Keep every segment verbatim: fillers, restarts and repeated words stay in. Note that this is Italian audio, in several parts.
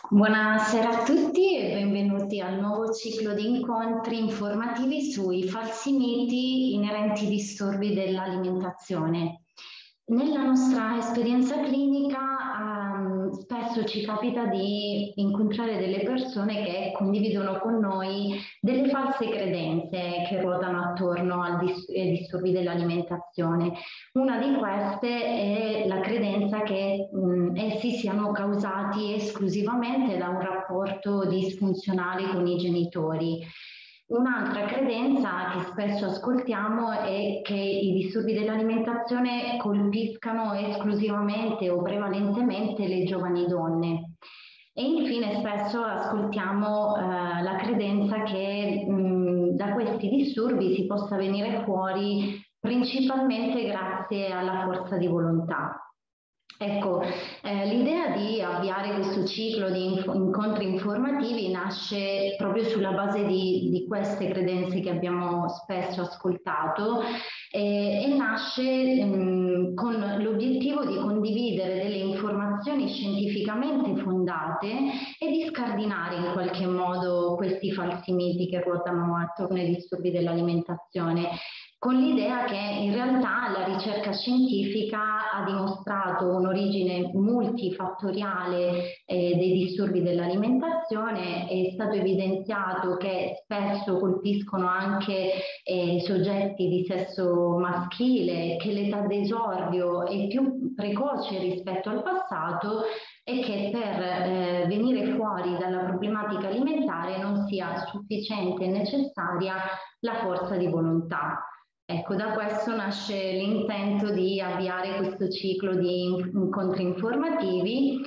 Buonasera a tutti e benvenuti al nuovo ciclo di incontri informativi sui falsi miti inerenti ai disturbi dell'alimentazione. Nella nostra esperienza clinica ehm, spesso ci capita di incontrare delle persone che condividono con noi delle false credenze che ruotano attorno al dis- ai disturbi dell'alimentazione. Una di queste è la credenza che mh, essi siano causati esclusivamente da un rapporto disfunzionale con i genitori. Un'altra credenza che spesso ascoltiamo è che i disturbi dell'alimentazione colpiscano esclusivamente o prevalentemente le giovani donne. E infine spesso ascoltiamo eh, la credenza che mh, da questi disturbi si possa venire fuori principalmente grazie alla forza di volontà. Ecco, eh, l'idea di avviare questo ciclo di inf- incontri informativi nasce proprio sulla base di, di queste credenze che abbiamo spesso ascoltato eh, e nasce mh, con l'obiettivo di condividere delle informazioni scientificamente fondate e di scardinare in qualche modo questi falsi miti che ruotano attorno ai disturbi dell'alimentazione, con l'idea che in realtà la ricerca scientifica ha dimostrato un'origine multifattoriale eh, dei disturbi dell'alimentazione. È stato evidenziato che spesso colpiscono anche eh, soggetti di sesso maschile, che l'età d'esordio è più precoce rispetto al passato e che per eh, venire fuori dalla problematica alimentare non sia sufficiente e necessaria la forza di volontà. Ecco, da questo nasce l'intento di avviare questo ciclo di incontri informativi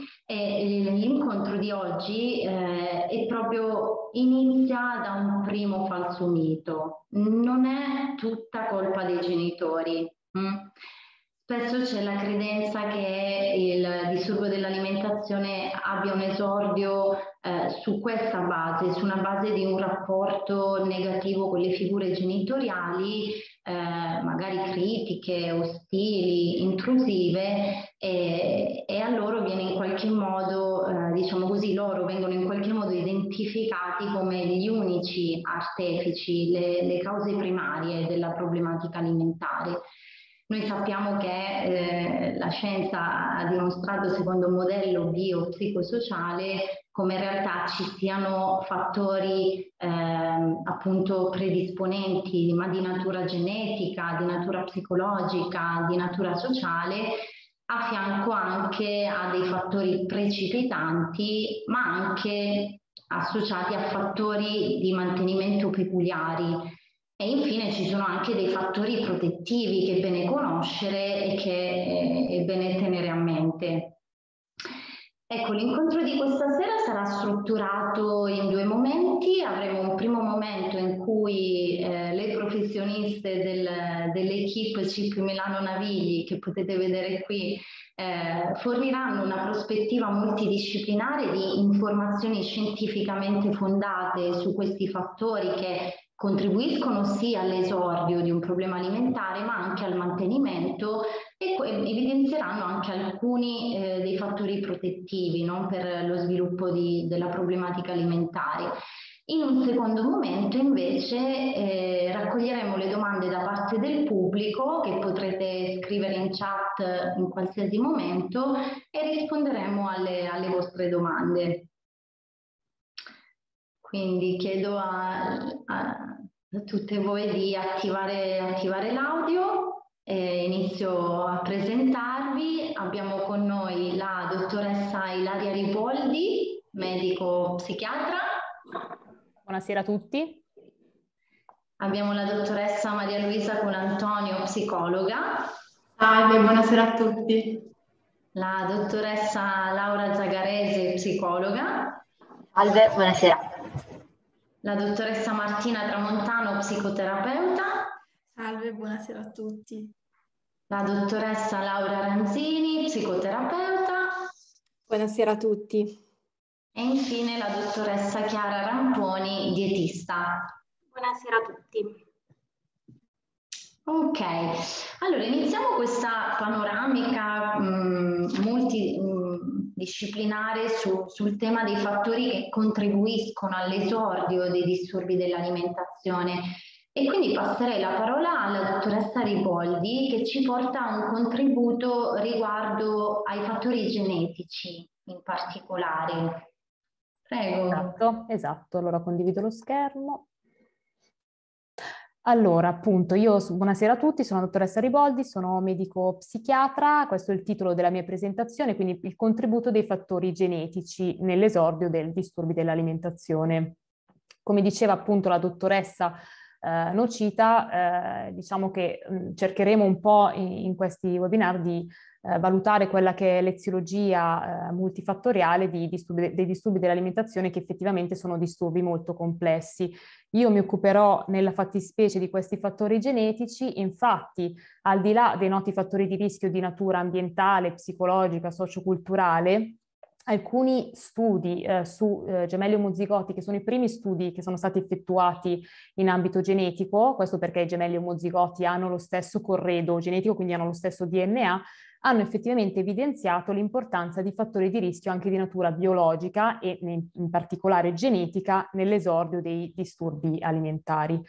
e l'incontro di oggi eh, è proprio inizia da un primo falso mito. Non è tutta colpa dei genitori. Mm? Spesso c'è la credenza che il disturbo dell'alimentazione abbia un esordio eh, su questa base, su una base di un rapporto negativo con le figure genitoriali, eh, magari critiche, ostili, intrusive, e, e a loro viene in qualche modo, eh, diciamo così, loro vengono in qualche modo identificati come gli unici artefici, le, le cause primarie della problematica alimentare. Noi sappiamo che eh, la scienza ha dimostrato, secondo un modello biopsicosociale, come in realtà ci siano fattori eh, appunto predisponenti, ma di natura genetica, di natura psicologica, di natura sociale, a fianco anche a dei fattori precipitanti, ma anche associati a fattori di mantenimento peculiari. E infine ci sono anche dei fattori protettivi che è bene conoscere e che è bene tenere a mente. Ecco, l'incontro di questa sera sarà strutturato in due momenti. Avremo un primo momento in cui eh, le professioniste del, dell'equipe C I P Milano Navigli, che potete vedere qui, eh, forniranno una prospettiva multidisciplinare di informazioni scientificamente fondate su questi fattori che contribuiscono sia all'esordio di un problema alimentare ma anche al mantenimento, e evidenzieranno anche alcuni eh, dei fattori protettivi, no, per lo sviluppo di, della problematica alimentare. In un secondo momento invece eh, raccoglieremo le domande da parte del pubblico, che potrete scrivere in chat in qualsiasi momento, e risponderemo alle, alle vostre domande. Quindi chiedo a, a, a tutte voi di attivare, attivare l'audio e inizio a presentarvi. Abbiamo con noi la dottoressa Ilaria Ripoldi, medico psichiatra. Buonasera a tutti. Abbiamo la dottoressa Maria Luisa Colantonio, psicologa. Salve, buonasera a tutti. La dottoressa Laura Zagarese, psicologa. Salve, buonasera. La dottoressa Martina Tramontano, psicoterapeuta. Salve, buonasera a tutti. La dottoressa Laura Ranzini, psicoterapeuta. Buonasera a tutti. E infine la dottoressa Chiara Ramponi, dietista. Buonasera a tutti. Ok, allora iniziamo questa panoramica mh, multi, mh, disciplinare su, sul tema dei fattori che contribuiscono all'esordio dei disturbi dell'alimentazione. E quindi passerei la parola alla dottoressa Riboldi, che ci porta a un contributo riguardo ai fattori genetici in particolare. Prego. Esatto, esatto. Allora condivido lo schermo. Allora, appunto, io, buonasera a tutti, sono la dottoressa Riboldi, sono medico psichiatra, questo è il titolo della mia presentazione, quindi il contributo dei fattori genetici nell'esordio del disturbi dell'alimentazione. Come diceva appunto la dottoressa eh, Nocita, eh, diciamo che mh, cercheremo un po' in, in questi webinar di eh, valutare quella che è l'eziologia eh, multifattoriale di disturbi, dei disturbi dell'alimentazione, che effettivamente sono disturbi molto complessi. Io mi occuperò nella fattispecie di questi fattori genetici, infatti al di là dei noti fattori di rischio di natura ambientale, psicologica, socioculturale, alcuni studi eh, su eh, gemelli omozigoti, che sono i primi studi che sono stati effettuati in ambito genetico, questo perché i gemelli omozigoti hanno lo stesso corredo genetico, quindi hanno lo stesso D N A, hanno effettivamente evidenziato l'importanza di fattori di rischio anche di natura biologica e in, in particolare genetica nell'esordio dei disturbi alimentari.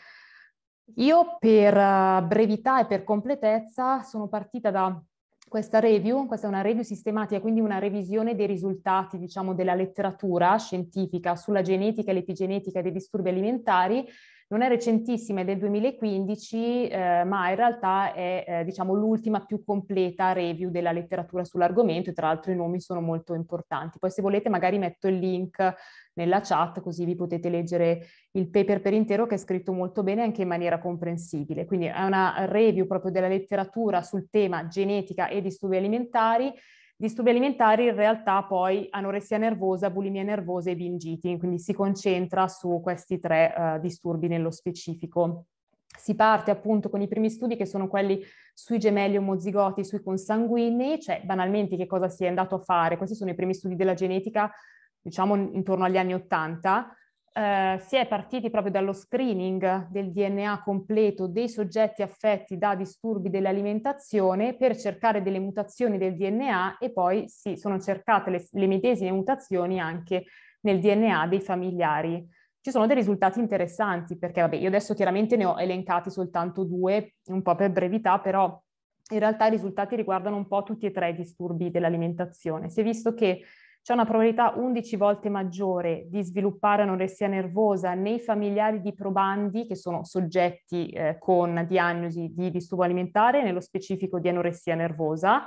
Io per uh, brevità e per completezza sono partita da questa review, questa è una review sistematica, quindi una revisione dei risultati, diciamo, della letteratura scientifica sulla genetica e l'epigenetica dei disturbi alimentari. Non è recentissima, è del duemilaquindici, eh, ma in realtà è eh, diciamo, l'ultima più completa review della letteratura sull'argomento, e tra l'altro i nomi sono molto importanti. Poi se volete magari metto il link nella chat, così vi potete leggere il paper per intero, che è scritto molto bene anche in maniera comprensibile. Quindi è una review proprio della letteratura sul tema genetica e disturbi alimentari. Disturbi alimentari in realtà poi anoressia nervosa, bulimia nervosa e binge eating, quindi si concentra su questi tre uh, disturbi nello specifico. Si parte appunto con i primi studi, che sono quelli sui gemelli omozigoti, sui consanguinei, cioè banalmente che cosa si è andato a fare. Questi sono i primi studi della genetica, diciamo intorno agli anni Ottanta. Uh, si è partiti proprio dallo screening del D N A completo dei soggetti affetti da disturbi dell'alimentazione per cercare delle mutazioni del D N A, e poi si sono cercate le, le medesime mutazioni anche nel D N A dei familiari. Ci sono dei risultati interessanti, perché vabbè, io adesso chiaramente ne ho elencati soltanto due, un po' per brevità, però in realtà i risultati riguardano un po' tutti e tre i disturbi dell'alimentazione. Si è visto che c'è una probabilità undici volte maggiore di sviluppare anoressia nervosa nei familiari di probandi, che sono soggetti eh, con diagnosi di disturbo alimentare, nello specifico di anoressia nervosa.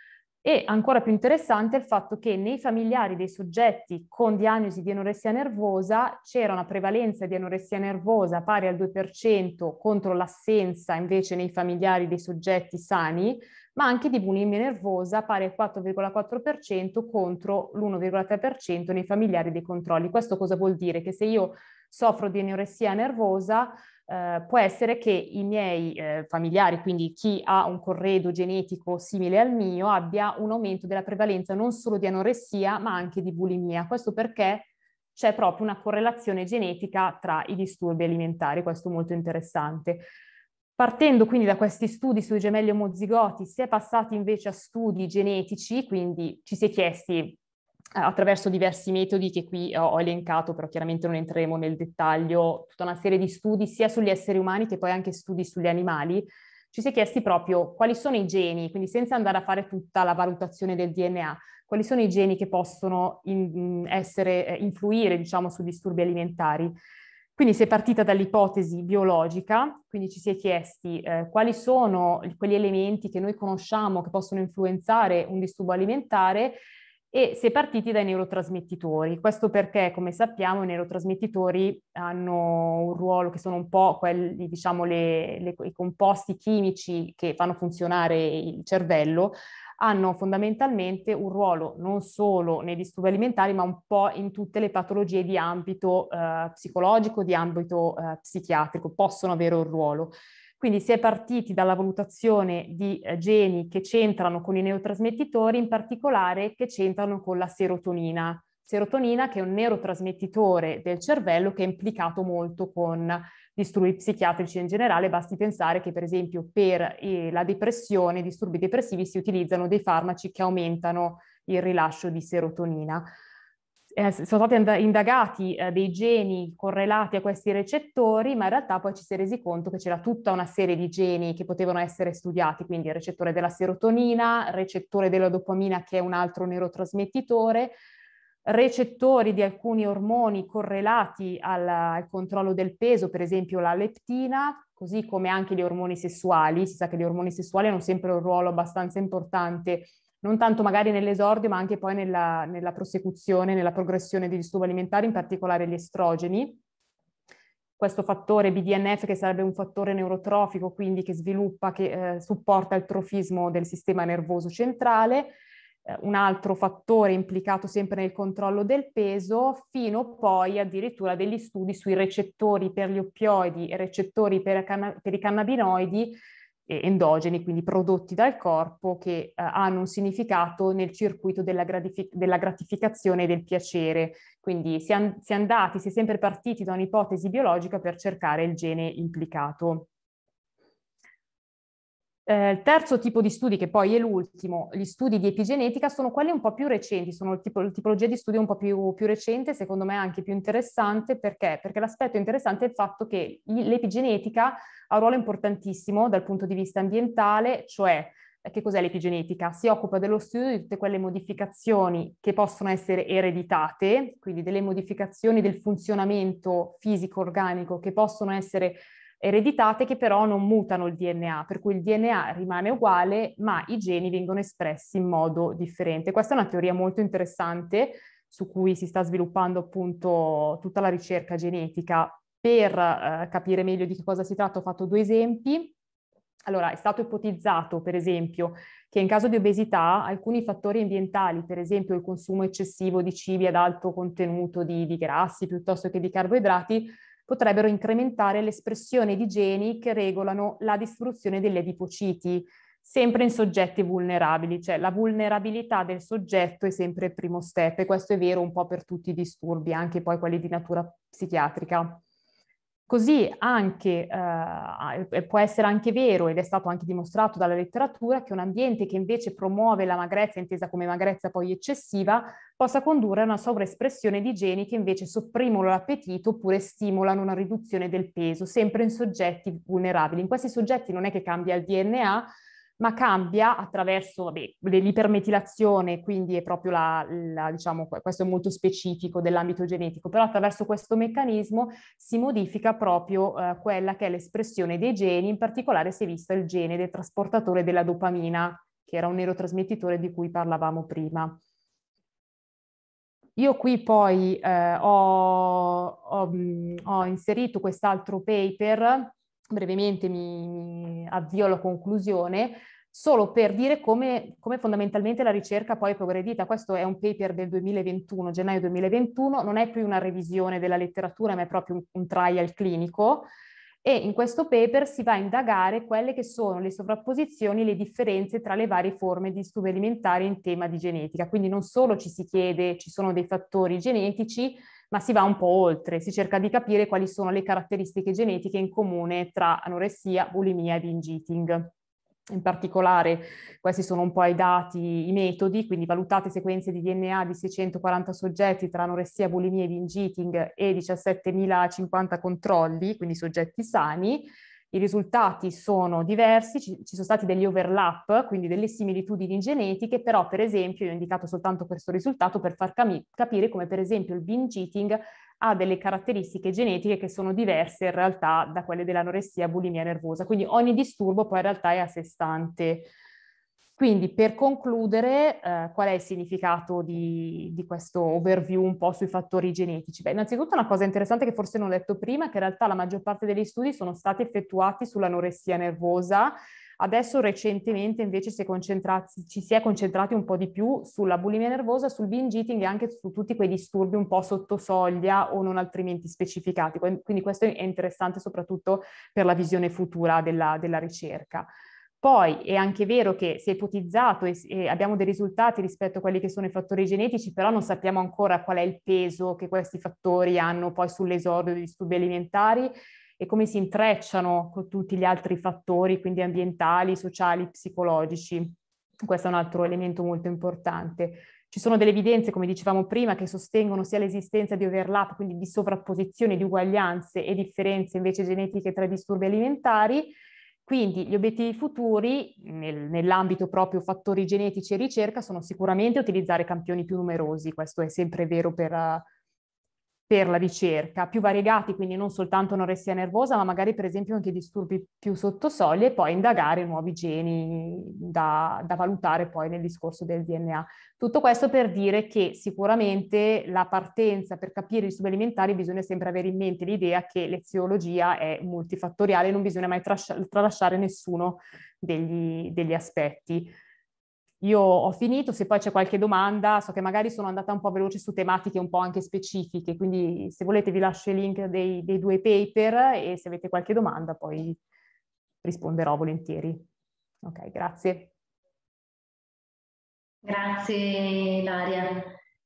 E ancora più interessante è il fatto che nei familiari dei soggetti con diagnosi di anoressia nervosa c'era una prevalenza di anoressia nervosa pari al due per cento contro l'assenza invece nei familiari dei soggetti sani, ma anche di bulimia nervosa pari al quattro virgola quattro per cento contro l'uno virgola tre per cento nei familiari dei controlli. Questo cosa vuol dire? Che se io soffro di anoressia nervosa, eh, può essere che i miei eh, familiari, quindi chi ha un corredo genetico simile al mio, abbia un aumento della prevalenza non solo di anoressia, ma anche di bulimia. Questo perché c'è proprio una correlazione genetica tra i disturbi alimentari, questo è molto interessante. Partendo quindi da questi studi sui gemelli omozigoti, si è passati invece a studi genetici, quindi ci si è chiesti attraverso diversi metodi che qui ho elencato, però chiaramente non entreremo nel dettaglio, tutta una serie di studi sia sugli esseri umani che poi anche studi sugli animali. Ci si è chiesti proprio quali sono i geni, quindi senza andare a fare tutta la valutazione del D N A, quali sono i geni che possono in, essere, influire, diciamo, su disturbi alimentari. Quindi si è partita dall'ipotesi biologica, quindi ci si è chiesti eh, quali sono quegli elementi che noi conosciamo che possono influenzare un disturbo alimentare, e si è partiti dai neurotrasmettitori. Questo perché, come sappiamo, i neurotrasmettitori hanno un ruolo, che sono un po' quelli, diciamo, le, le, i composti chimici che fanno funzionare il cervello, hanno fondamentalmente un ruolo non solo nei disturbi alimentari, ma un po' in tutte le patologie di ambito eh, psicologico, di ambito eh, psichiatrico, possono avere un ruolo. Quindi si è partiti dalla valutazione di eh, geni che c'entrano con i neurotrasmettitori, in particolare che c'entrano con la serotonina. Serotonina che è un neurotrasmettitore del cervello che è implicato molto con disturbi psichiatrici in generale. Basti pensare che per esempio per eh, la depressione, i disturbi depressivi, si utilizzano dei farmaci che aumentano il rilascio di serotonina. Eh, sono stati indagati eh, dei geni correlati a questi recettori, ma in realtà poi ci si è resi conto che c'era tutta una serie di geni che potevano essere studiati, quindi il recettore della serotonina, il recettore della dopamina, che è un altro neurotrasmettitore, recettori di alcuni ormoni correlati al, al controllo del peso, per esempio la leptina, così come anche gli ormoni sessuali. Si sa che gli ormoni sessuali hanno sempre un ruolo abbastanza importante, non tanto magari nell'esordio, ma anche poi nella, nella prosecuzione, nella progressione dei disturbi alimentari, in particolare gli estrogeni. Questo fattore B D N F, che sarebbe un fattore neurotrofico, quindi che sviluppa, che eh, supporta il trofismo del sistema nervoso centrale. Eh, un altro fattore implicato sempre nel controllo del peso, fino poi addirittura degli studi sui recettori per gli oppioidi e recettori per, per i cannabinoidi endogeni, quindi prodotti dal corpo, che eh, hanno un significato nel circuito della, gratific- della gratificazione e del piacere. Quindi si è, si è andati, si è sempre partiti da un'ipotesi biologica per cercare il gene implicato. Eh, il terzo tipo di studi, che poi è l'ultimo, gli studi di epigenetica, sono quelli un po' più recenti, sono il tipo, la tipologia di studio un po' più, più recente, secondo me anche più interessante. Perché? Perché l'aspetto interessante è il fatto che l'epigenetica ha un ruolo importantissimo dal punto di vista ambientale, cioè che cos'è l'epigenetica? Si occupa dello studio di tutte quelle modificazioni che possono essere ereditate, quindi delle modificazioni del funzionamento fisico-organico che possono essere ereditate, che però non mutano il D N A, per cui il D N A rimane uguale, ma i geni vengono espressi in modo differente. Questa è una teoria molto interessante su cui si sta sviluppando appunto tutta la ricerca genetica. Per eh, capire meglio di che cosa si tratta, ho fatto due esempi. Allora, è stato ipotizzato, per esempio, che in caso di obesità alcuni fattori ambientali, per esempio il consumo eccessivo di cibi ad alto contenuto di, di grassi piuttosto che di carboidrati, potrebbero incrementare l'espressione di geni che regolano la distribuzione degli adipociti, sempre in soggetti vulnerabili, cioè la vulnerabilità del soggetto è sempre il primo step, e questo è vero un po' per tutti i disturbi, anche poi quelli di natura psichiatrica. Così anche, eh, può essere anche vero, ed è stato anche dimostrato dalla letteratura, che un ambiente che invece promuove la magrezza, intesa come magrezza poi eccessiva, possa condurre a una sovraespressione di geni che invece sopprimono l'appetito oppure stimolano una riduzione del peso, sempre in soggetti vulnerabili. In questi soggetti non è che cambia il D N A, ma cambia attraverso vabbè, l'ipermetilazione, quindi è proprio la, la, diciamo, questo è molto specifico dell'ambito genetico, però attraverso questo meccanismo si modifica proprio eh, quella che è l'espressione dei geni, in particolare si è visto il gene del trasportatore della dopamina, che era un neurotrasmettitore di cui parlavamo prima. Io qui poi eh, ho, ho, ho inserito quest'altro paper, brevemente mi, mi avvio alla conclusione, solo per dire come, come fondamentalmente la ricerca poi è progredita. Questo è un paper del duemilaventuno, gennaio duemilaventuno, non è più una revisione della letteratura, ma è proprio un, un trial clinico, e in questo paper si va a indagare quelle che sono le sovrapposizioni e le differenze tra le varie forme di disturbi alimentari in tema di genetica. Quindi non solo ci si chiede, ci sono dei fattori genetici, ma si va un po' oltre, si cerca di capire quali sono le caratteristiche genetiche in comune tra anoressia, bulimia e binge eating. In particolare questi sono un po' i dati, i metodi, quindi valutate sequenze di D N A di seicentoquaranta soggetti tra anoressia, bulimia e binge eating e diciassettemilacinquanta controlli, quindi soggetti sani. I risultati sono diversi, ci, ci sono stati degli overlap, quindi delle similitudini genetiche, però per esempio io ho indicato soltanto questo risultato per far cami- capire come per esempio il binge eating ha delle caratteristiche genetiche che sono diverse in realtà da quelle dell'anoressia bulimia nervosa, quindi ogni disturbo poi in realtà è a sé stante. Quindi per concludere, eh, qual è il significato di, di questo overview un po' sui fattori genetici? Beh, innanzitutto una cosa interessante che forse non ho detto prima è che in realtà la maggior parte degli studi sono stati effettuati sull'anoressia nervosa. Adesso recentemente invece si è concentrati, ci si è concentrati un po' di più sulla bulimia nervosa, sul binge eating e anche su tutti quei disturbi un po' sotto soglia o non altrimenti specificati. Quindi questo è interessante soprattutto per la visione futura della, della ricerca. Poi è anche vero che si è ipotizzato e, e abbiamo dei risultati rispetto a quelli che sono i fattori genetici, però non sappiamo ancora qual è il peso che questi fattori hanno poi sull'esordio dei disturbi alimentari e come si intrecciano con tutti gli altri fattori, quindi ambientali, sociali, psicologici. Questo è un altro elemento molto importante. Ci sono delle evidenze, come dicevamo prima, che sostengono sia l'esistenza di overlap, quindi di sovrapposizioni, di uguaglianze e differenze invece genetiche tra i disturbi alimentari. Quindi gli obiettivi futuri, nel, nell'ambito proprio fattori genetici e ricerca, sono sicuramente utilizzare campioni più numerosi, questo è sempre vero per, uh, per la ricerca, più variegati, quindi non soltanto anoressia nervosa, ma magari per esempio anche disturbi più sotto soglia, e poi indagare nuovi geni da, da valutare poi nel discorso del D N A. Tutto questo per dire che sicuramente la partenza per capire i disturbi alimentari bisogna sempre avere in mente l'idea che l'eziologia è multifattoriale, non bisogna mai trascia- tralasciare nessuno degli, degli aspetti. Io ho finito, se poi c'è qualche domanda, so che magari sono andata un po' veloce su tematiche un po' anche specifiche, quindi se volete vi lascio il link dei, dei due paper e se avete qualche domanda poi risponderò volentieri. Ok, grazie. Grazie Ilaria.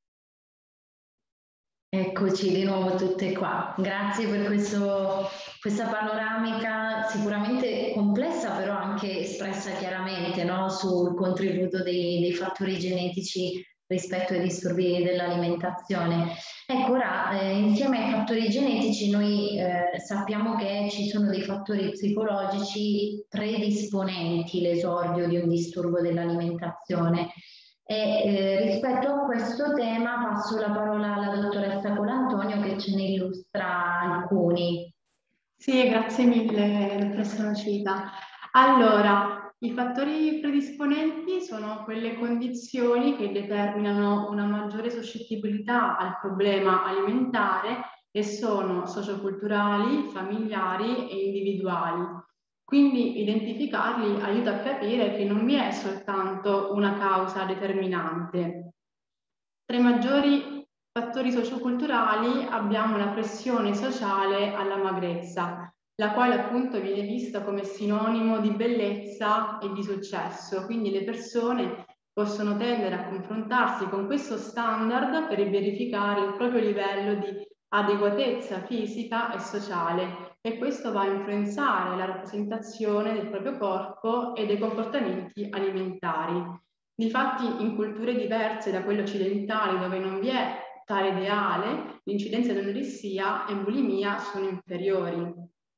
Eccoci di nuovo tutte qua. Grazie per questo, questa panoramica sicuramente complessa, però anche espressa chiaramente, no? Sul contributo dei, dei fattori genetici rispetto ai disturbi dell'alimentazione. Ecco, ora, eh, insieme ai fattori genetici noi eh, sappiamo che ci sono dei fattori psicologici predisponenti all'esordio di un disturbo dell'alimentazione. E eh, rispetto a questo tema passo la parola alla dottoressa Colantonio che ce ne illustra alcuni. Sì, grazie mille, dottoressa Nocita. Allora, i fattori predisponenti sono quelle condizioni che determinano una maggiore suscettibilità al problema alimentare e sono socioculturali, familiari e individuali. Quindi identificarli aiuta a capire che non vi è soltanto una causa determinante. Tra i maggiori fattori socioculturali abbiamo la pressione sociale alla magrezza, la quale appunto viene vista come sinonimo di bellezza e di successo. Quindi le persone possono tendere a confrontarsi con questo standard per verificare il proprio livello di adeguatezza fisica e sociale, e questo va a influenzare la rappresentazione del proprio corpo e dei comportamenti alimentari. Difatti, in culture diverse da quelle occidentali, dove non vi è tale ideale, l'incidenza di anoressia e bulimia sono inferiori.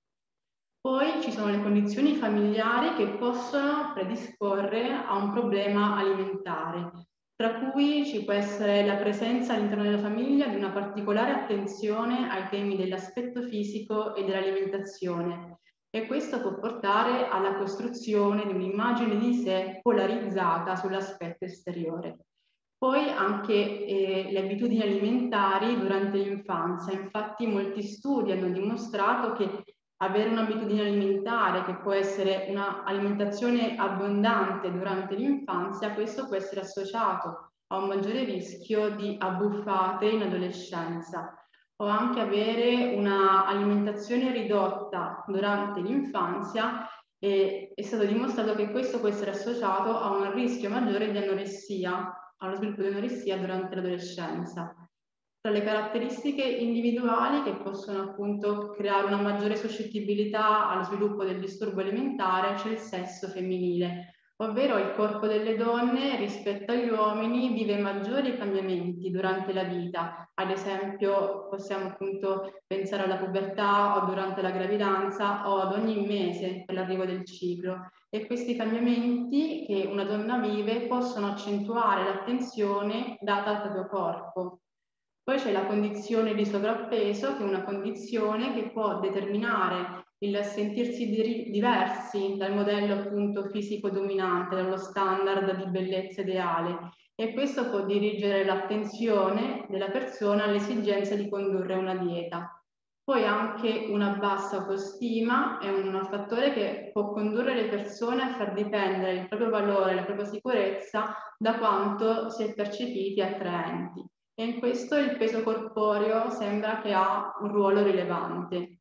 Poi ci sono le condizioni familiari che possono predisporre a un problema alimentare, tra cui ci può essere la presenza all'interno della famiglia di una particolare attenzione ai temi dell'aspetto fisico e dell'alimentazione, e questo può portare alla costruzione di un'immagine di sé polarizzata sull'aspetto esteriore. Poi anche eh, le abitudini alimentari durante l'infanzia. Infatti molti studi hanno dimostrato che avere un'abitudine alimentare, che può essere un'alimentazione abbondante durante l'infanzia, questo può essere associato a un maggiore rischio di abbuffate in adolescenza, o anche avere un'alimentazione ridotta durante l'infanzia, e è stato dimostrato che questo può essere associato a un rischio maggiore di anoressia, allo sviluppo di anoressia durante l'adolescenza. Tra le caratteristiche individuali che possono appunto creare una maggiore suscettibilità allo sviluppo del disturbo alimentare c'è il sesso femminile, ovvero il corpo delle donne rispetto agli uomini vive maggiori cambiamenti durante la vita. Ad esempio possiamo appunto pensare alla pubertà o durante la gravidanza o ad ogni mese per l'arrivo del ciclo, e questi cambiamenti che una donna vive possono accentuare l'attenzione data al proprio corpo. Poi c'è la condizione di sovrappeso, che è una condizione che può determinare il sentirsi di diversi dal modello appunto fisico dominante, dallo standard di bellezza ideale, e questo può dirigere l'attenzione della persona all'esigenza di condurre una dieta. Poi anche una bassa autostima è un fattore che può condurre le persone a far dipendere il proprio valore, la propria sicurezza da quanto si è percepiti attraenti. E in questo il peso corporeo sembra che ha un ruolo rilevante.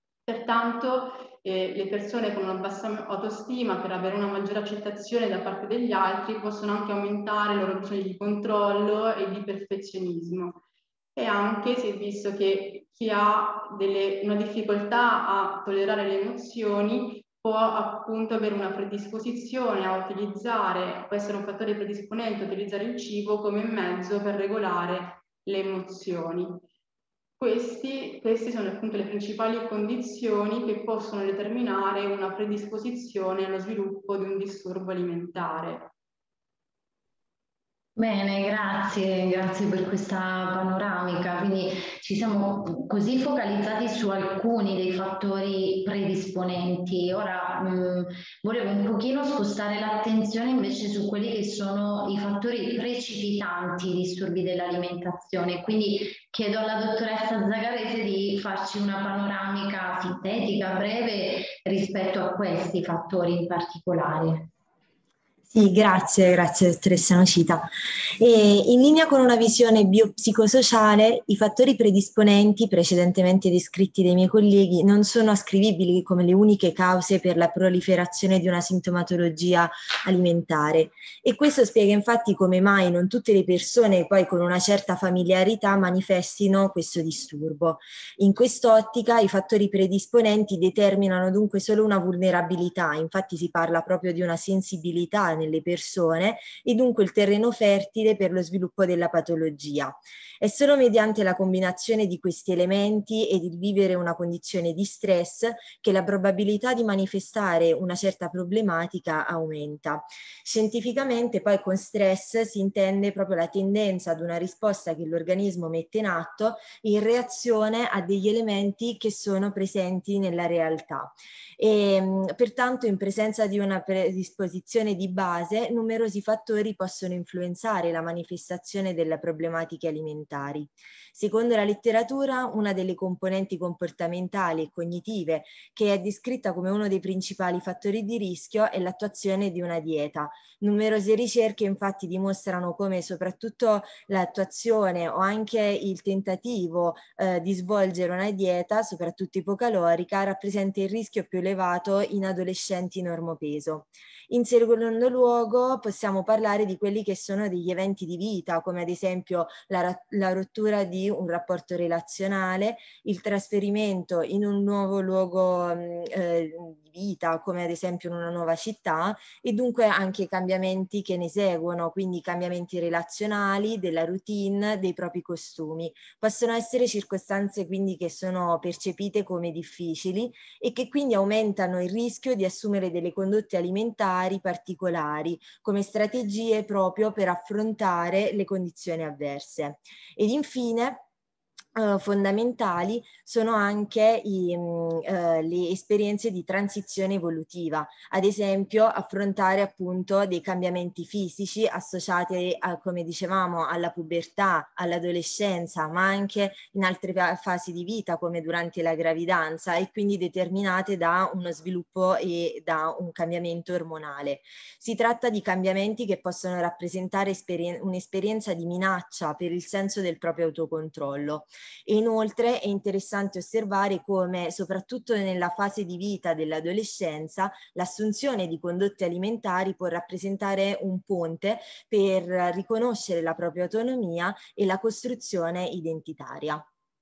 Pertanto eh, le persone con una bassa autostima, per avere una maggiore accettazione da parte degli altri, possono anche aumentare i loro bisogni di controllo e di perfezionismo. E anche si è visto che chi ha delle, una difficoltà a tollerare le emozioni può appunto avere una predisposizione a utilizzare, può essere un fattore predisponente a utilizzare il cibo come mezzo per regolare le emozioni. Questi, queste sono appunto le principali condizioni che possono determinare una predisposizione allo sviluppo di un disturbo alimentare. Bene, grazie, grazie per questa panoramica. Quindi ci siamo così focalizzati su alcuni dei fattori predisponenti. Ora mh, volevo un pochino spostare l'attenzione invece su quelli che sono i fattori precipitanti di disturbi dell'alimentazione. Quindi chiedo alla dottoressa Zagarese di farci una panoramica sintetica, breve, rispetto a questi fattori in particolare. Sì, grazie, grazie dottoressa Nocita. E in linea con una visione biopsicosociale, i fattori predisponenti precedentemente descritti dai miei colleghi non sono ascrivibili come le uniche cause per la proliferazione di una sintomatologia alimentare, e questo spiega infatti come mai non tutte le persone poi con una certa familiarità manifestino questo disturbo. In quest'ottica i fattori predisponenti determinano dunque solo una vulnerabilità, infatti si parla proprio di una sensibilità nelle persone e dunque il terreno fertile per lo sviluppo della patologia. È solo mediante la combinazione di questi elementi ed il vivere una condizione di stress che la probabilità di manifestare una certa problematica aumenta. Scientificamente poi con stress si intende proprio la tendenza ad una risposta che l'organismo mette in atto in reazione a degli elementi che sono presenti nella realtà. E, pertanto in presenza di una predisposizione di base, numerosi fattori possono influenzare la manifestazione delle problematiche alimentari. Secondo la letteratura, una delle componenti comportamentali e cognitive che è descritta come uno dei principali fattori di rischio è l'attuazione di una dieta. Numerose ricerche infatti dimostrano come soprattutto l'attuazione o anche il tentativo eh, di svolgere una dieta, soprattutto ipocalorica, rappresenta il rischio più elevato in adolescenti normopeso. In secondo luogo possiamo parlare di quelli che sono degli eventi di vita, come ad esempio la, la rottura di un rapporto relazionale, il trasferimento in un nuovo luogo eh, di vita, come ad esempio in una nuova città, e dunque anche i cambiamenti che ne seguono, quindi cambiamenti relazionali, della routine, dei propri costumi. Possono essere circostanze quindi che sono percepite come difficili e che quindi aumentano il rischio di assumere delle condotte alimentari particolari come strategie proprio per affrontare le condizioni avverse. Ed infine Uh, fondamentali sono anche i, um, uh, le esperienze di transizione evolutiva, ad esempio affrontare appunto dei cambiamenti fisici associati a, come dicevamo, alla pubertà, all'adolescenza, ma anche in altre fasi di vita come durante la gravidanza, e quindi determinate da uno sviluppo e da un cambiamento ormonale. Si tratta di cambiamenti che possono rappresentare un'esperienza di minaccia per il senso del proprio autocontrollo. E inoltre è interessante osservare come, soprattutto nella fase di vita dell'adolescenza, l'assunzione di condotte alimentari può rappresentare un ponte per riconoscere la propria autonomia e la costruzione identitaria.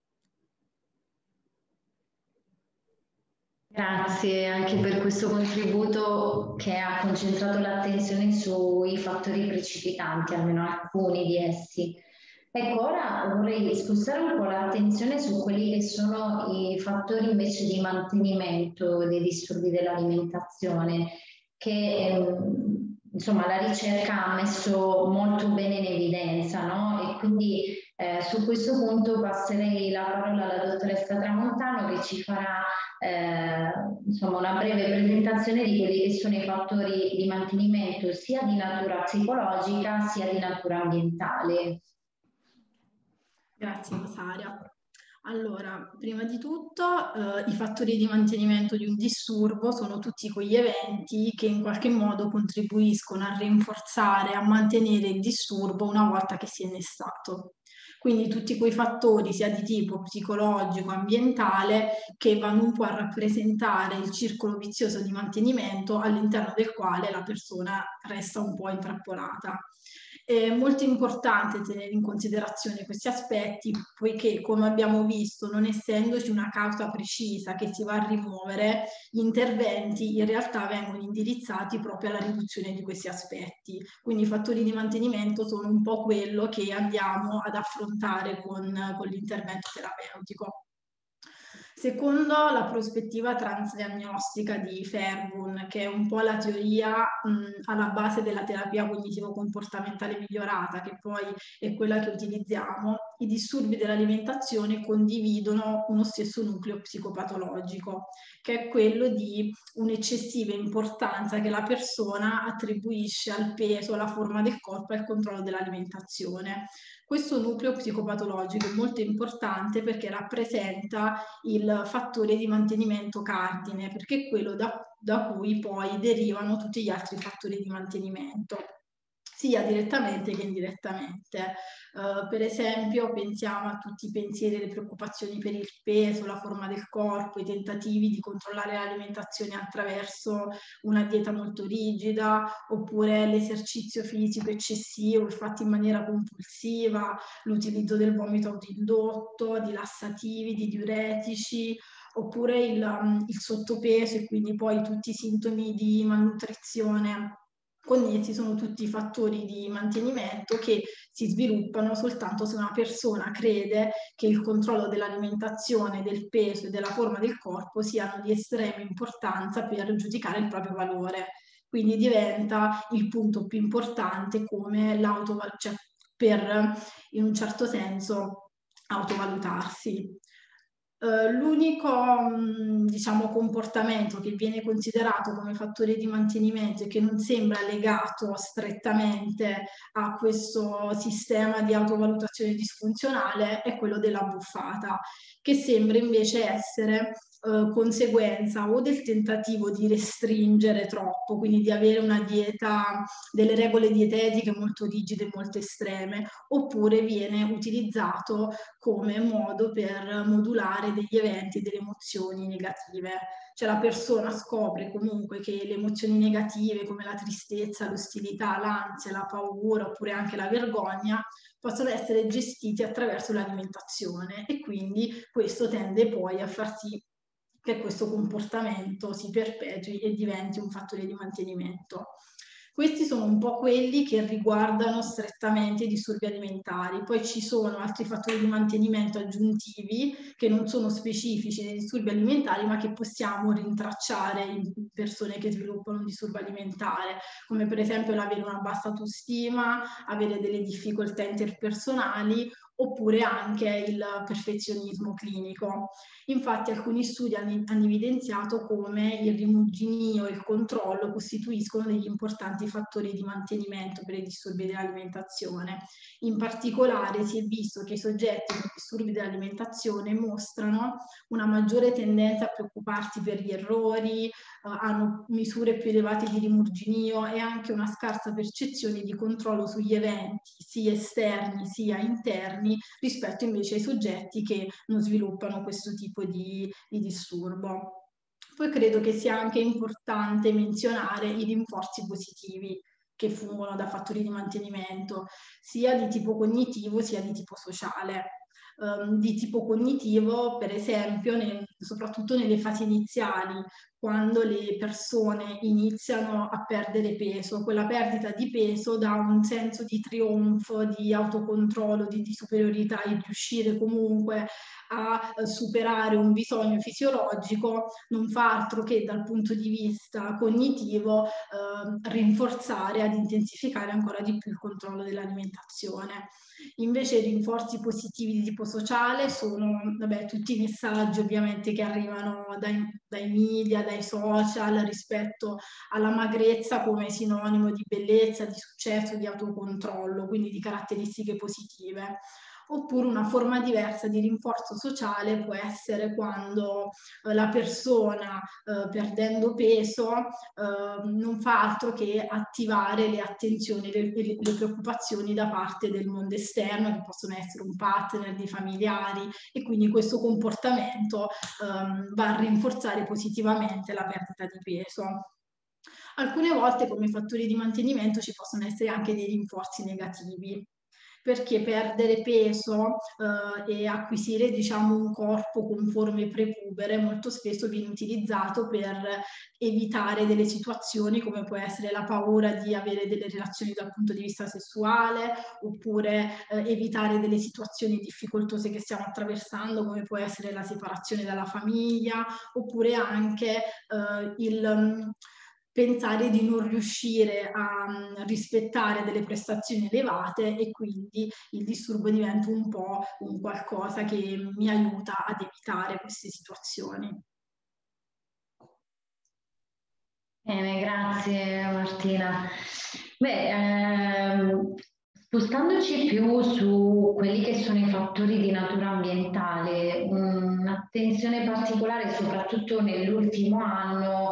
Grazie anche per questo contributo che ha concentrato l'attenzione sui fattori precipitanti, almeno alcuni di essi. Ecco, ora vorrei spostare un po' l'attenzione su quelli che sono i fattori invece di mantenimento dei disturbi dell'alimentazione, che ehm, insomma la ricerca ha messo molto bene in evidenza, no? E quindi eh, su questo punto passerei la parola alla dottoressa Tramontano, che ci farà eh, insomma una breve presentazione di quelli che sono i fattori di mantenimento sia di natura psicologica sia di natura ambientale. Grazie Rosaria. Allora, prima di tutto eh, i fattori di mantenimento di un disturbo sono tutti quegli eventi che in qualche modo contribuiscono a rinforzare, a mantenere il disturbo una volta che si è innestato. Quindi tutti quei fattori sia di tipo psicologico, ambientale, che vanno un po' a rappresentare il circolo vizioso di mantenimento all'interno del quale la persona resta un po' intrappolata. È molto importante tenere in considerazione questi aspetti, poiché, come abbiamo visto, non essendoci una causa precisa che si va a rimuovere, gli interventi in realtà vengono indirizzati proprio alla riduzione di questi aspetti. Quindi i fattori di mantenimento sono un po' quello che andiamo ad affrontare con, con l'intervento terapeutico. Secondo la prospettiva transdiagnostica di Fairburn, che è un po' la teoria mh, alla base della terapia cognitivo-comportamentale migliorata, che poi è quella che utilizziamo, i disturbi dell'alimentazione condividono uno stesso nucleo psicopatologico, che è quello di un'eccessiva importanza che la persona attribuisce al peso, alla forma del corpo e al controllo dell'alimentazione. Questo nucleo psicopatologico è molto importante perché rappresenta il fattore di mantenimento cardine, perché è quello da, da cui poi derivano tutti gli altri fattori di mantenimento, sia direttamente che indirettamente. Uh, per esempio, pensiamo a tutti i pensieri e le preoccupazioni per il peso, la forma del corpo, i tentativi di controllare l'alimentazione attraverso una dieta molto rigida, oppure l'esercizio fisico eccessivo, il fatto in maniera compulsiva, l'utilizzo del vomito autoindotto, di lassativi, di diuretici, oppure il, um, il sottopeso e quindi poi tutti i sintomi di malnutrizione connessi sono tutti fattori di mantenimento che si sviluppano soltanto se una persona crede che il controllo dell'alimentazione, del peso e della forma del corpo siano di estrema importanza per giudicare il proprio valore. Quindi diventa il punto più importante come l'autovalutazione, cioè per in un certo senso autovalutarsi. Uh, l'unico mh, diciamo, comportamento che viene considerato come fattore di mantenimento e che non sembra legato strettamente a questo sistema di autovalutazione disfunzionale è quello della buffata, che sembra invece essere uh, conseguenza o del tentativo di restringere troppo, quindi di avere una dieta, delle regole dietetiche molto rigide e molto estreme, oppure viene utilizzato come modo per modulare degli eventi e delle emozioni negative. Cioè la persona scopre comunque che le emozioni negative come la tristezza, l'ostilità, l'ansia, la paura oppure anche la vergogna possono essere gestiti attraverso l'alimentazione e quindi questo tende poi a far sì che questo comportamento si perpetui e diventi un fattore di mantenimento. Questi sono un po' quelli che riguardano strettamente i disturbi alimentari. Poi ci sono altri fattori di mantenimento aggiuntivi che non sono specifici dei disturbi alimentari, ma che possiamo rintracciare in persone che sviluppano un disturbo alimentare, come per esempio l'avere una bassa autostima, avere delle difficoltà interpersonali, oppure anche il perfezionismo clinico. Infatti alcuni studi hanno, hanno evidenziato come il rimuginio e il controllo costituiscono degli importanti fattori di mantenimento per i disturbi dell'alimentazione. In particolare si è visto che i soggetti con disturbi dell'alimentazione mostrano una maggiore tendenza a preoccuparsi per gli errori, eh, hanno misure più elevate di rimuginio e anche una scarsa percezione di controllo sugli eventi, sia esterni sia interni, rispetto invece ai soggetti che non sviluppano questo tipo di, di disturbo. Poi credo che sia anche importante menzionare i rinforzi positivi che fungono da fattori di mantenimento, sia di tipo cognitivo sia di tipo sociale. Um, di tipo cognitivo, per esempio, nel, soprattutto nelle fasi iniziali, quando le persone iniziano a perdere peso, quella perdita di peso dà un senso di trionfo, di autocontrollo, di, di superiorità, di riuscire comunque a eh, superare un bisogno fisiologico, non fa altro che dal punto di vista cognitivo eh, rinforzare, ad intensificare ancora di più il controllo dell'alimentazione. Invece i rinforzi positivi di tipo sociale sono vabbè, tutti i messaggi ovviamente che arrivano dai, dai media, dai social rispetto alla magrezza come sinonimo di bellezza, di successo, di autocontrollo, quindi di caratteristiche positive. Oppure una forma diversa di rinforzo sociale può essere quando eh, la persona eh, perdendo peso eh, non fa altro che attivare le attenzioni, le, le, le preoccupazioni da parte del mondo esterno, che possono essere un partner, dei familiari, e quindi questo comportamento ehm, va a rinforzare positivamente la perdita di peso. Alcune volte come fattori di mantenimento ci possono essere anche dei rinforzi negativi, perché perdere peso eh, e acquisire, diciamo, un corpo con forme prepubere molto spesso viene utilizzato per evitare delle situazioni come può essere la paura di avere delle relazioni dal punto di vista sessuale, oppure eh, evitare delle situazioni difficoltose che stiamo attraversando, come può essere la separazione dalla famiglia, oppure anche eh, il pensare di non riuscire a um, rispettare delle prestazioni elevate, e quindi il disturbo diventa un po' un qualcosa che mi aiuta ad evitare queste situazioni. Bene, grazie Martina. Beh, ehm, spostandoci più su quelli che sono i fattori di natura ambientale, un'attenzione particolare soprattutto nell'ultimo anno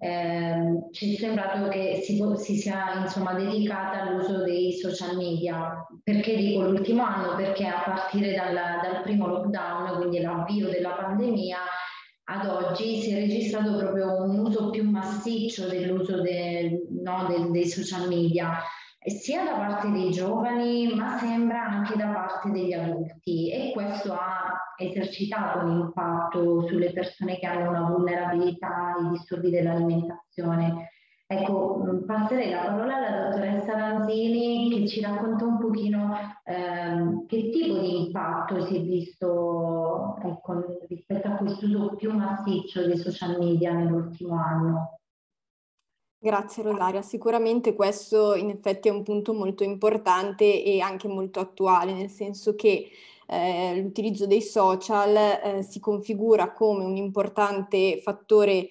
eh, ci è sembrato che si, si sia insomma dedicata all'uso dei social media. Perché dico l'ultimo anno? Perché a partire dal, dal primo lockdown, quindi l'avvio della pandemia, ad oggi si è registrato proprio un uso più massiccio dell'uso de, no, de, dei social media, sia da parte dei giovani, ma sembra anche da parte degli adulti, e questo ha esercitato un impatto sulle persone che hanno una vulnerabilità ai disturbi dell'alimentazione. Ecco, passerei la parola alla dottoressa Lanzini, che ci racconta un pochino ehm, che tipo di impatto si è visto, ecco, rispetto a questo uso più massiccio dei social media nell'ultimo anno. Grazie Rosaria, sicuramente questo in effetti è un punto molto importante e anche molto attuale, nel senso che eh, l'utilizzo dei social eh, si configura come un importante fattore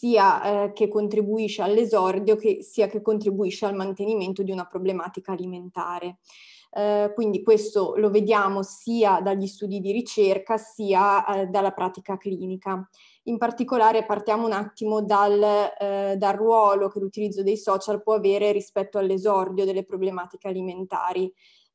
sia eh, che contribuisce all'esordio, che, sia che contribuisce al mantenimento di una problematica alimentare. Eh, quindi questo lo vediamo sia dagli studi di ricerca sia eh, dalla pratica clinica. In particolare partiamo un attimo dal, eh, dal ruolo che l'utilizzo dei social può avere rispetto all'esordio delle problematiche alimentari.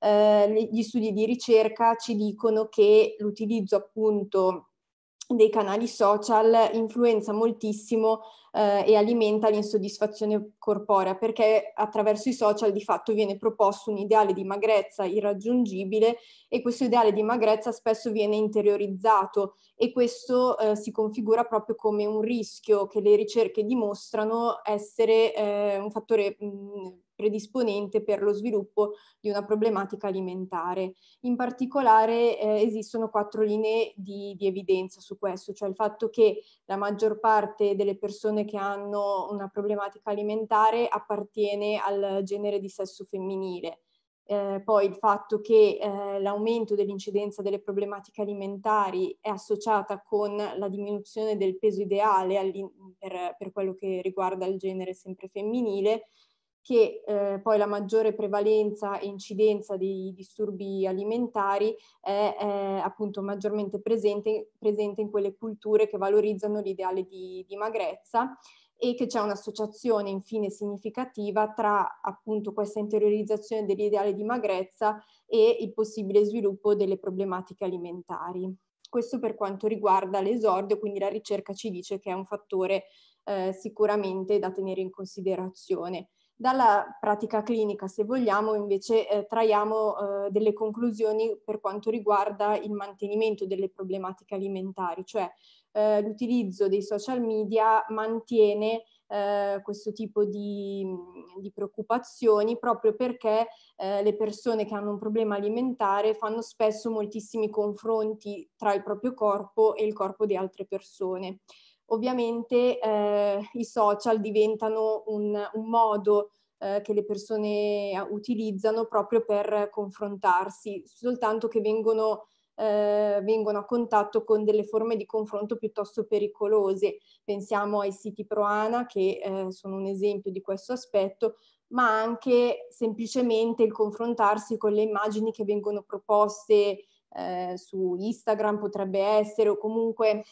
Eh, gli studi di ricerca ci dicono che l'utilizzo appunto dei canali social influenza moltissimo eh, e alimenta l'insoddisfazione corporea, perché attraverso i social di fatto viene proposto un ideale di magrezza irraggiungibile, e questo ideale di magrezza spesso viene interiorizzato, e questo eh, si configura proprio come un rischio che le ricerche dimostrano essere eh, un fattore mh, predisponente per lo sviluppo di una problematica alimentare. In particolare eh, esistono quattro linee di, di evidenza su questo, cioè il fatto che la maggior parte delle persone che hanno una problematica alimentare appartiene al genere di sesso femminile. Eh, poi il fatto che eh, l'aumento dell'incidenza delle problematiche alimentari è associata con la diminuzione del peso ideale per, per quello che riguarda il genere sempre femminile, che eh, poi la maggiore prevalenza e incidenza dei disturbi alimentari è, è appunto maggiormente presente, presente in quelle culture che valorizzano l'ideale di, di magrezza, e che c'è un'associazione infine significativa tra appunto questa interiorizzazione dell'ideale di magrezza e il possibile sviluppo delle problematiche alimentari. Questo per quanto riguarda l'esordio, quindi la ricerca ci dice che è un fattore eh, sicuramente da tenere in considerazione. Dalla pratica clinica, se vogliamo, invece eh, traiamo eh, delle conclusioni per quanto riguarda il mantenimento delle problematiche alimentari, cioè eh, l'utilizzo dei social media mantiene eh, questo tipo di, di preoccupazioni, proprio perché eh, le persone che hanno un problema alimentare fanno spesso moltissimi confronti tra il proprio corpo e il corpo di altre persone. Ovviamente eh, i social diventano un, un modo eh, che le persone utilizzano proprio per confrontarsi, soltanto che vengono, eh, vengono a contatto con delle forme di confronto piuttosto pericolose. Pensiamo ai siti Proana, che eh, sono un esempio di questo aspetto, ma anche semplicemente il confrontarsi con le immagini che vengono proposte eh, su Instagram, potrebbe essere, o comunque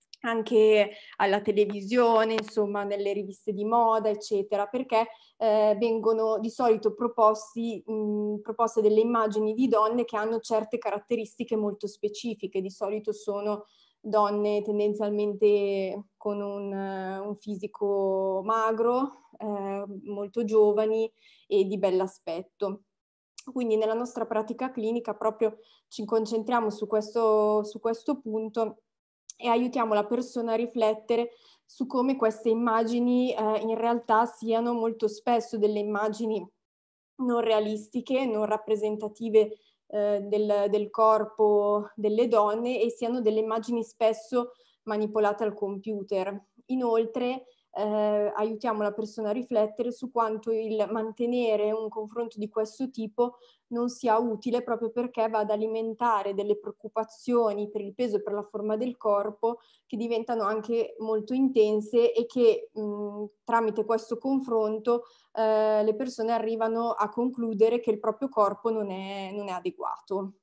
anche alla televisione, insomma, nelle riviste di moda, eccetera, perché eh, vengono di solito proposti, mh, proposte delle immagini di donne che hanno certe caratteristiche molto specifiche. Di solito sono donne tendenzialmente con un, un fisico magro, eh, molto giovani e di bell'aspetto. Quindi nella nostra pratica clinica proprio ci concentriamo su questo, su questo punto e aiutiamo la persona a riflettere su come queste immagini eh, in realtà siano molto spesso delle immagini non realistiche, non rappresentative eh, del, del corpo delle donne e siano delle immagini spesso manipolate al computer. Inoltre eh, aiutiamo la persona a riflettere su quanto il mantenere un confronto di questo tipo non sia utile, proprio perché va ad alimentare delle preoccupazioni per il peso e per la forma del corpo che diventano anche molto intense e che mh, tramite questo confronto eh, le persone arrivano a concludere che il proprio corpo non è, non è adeguato.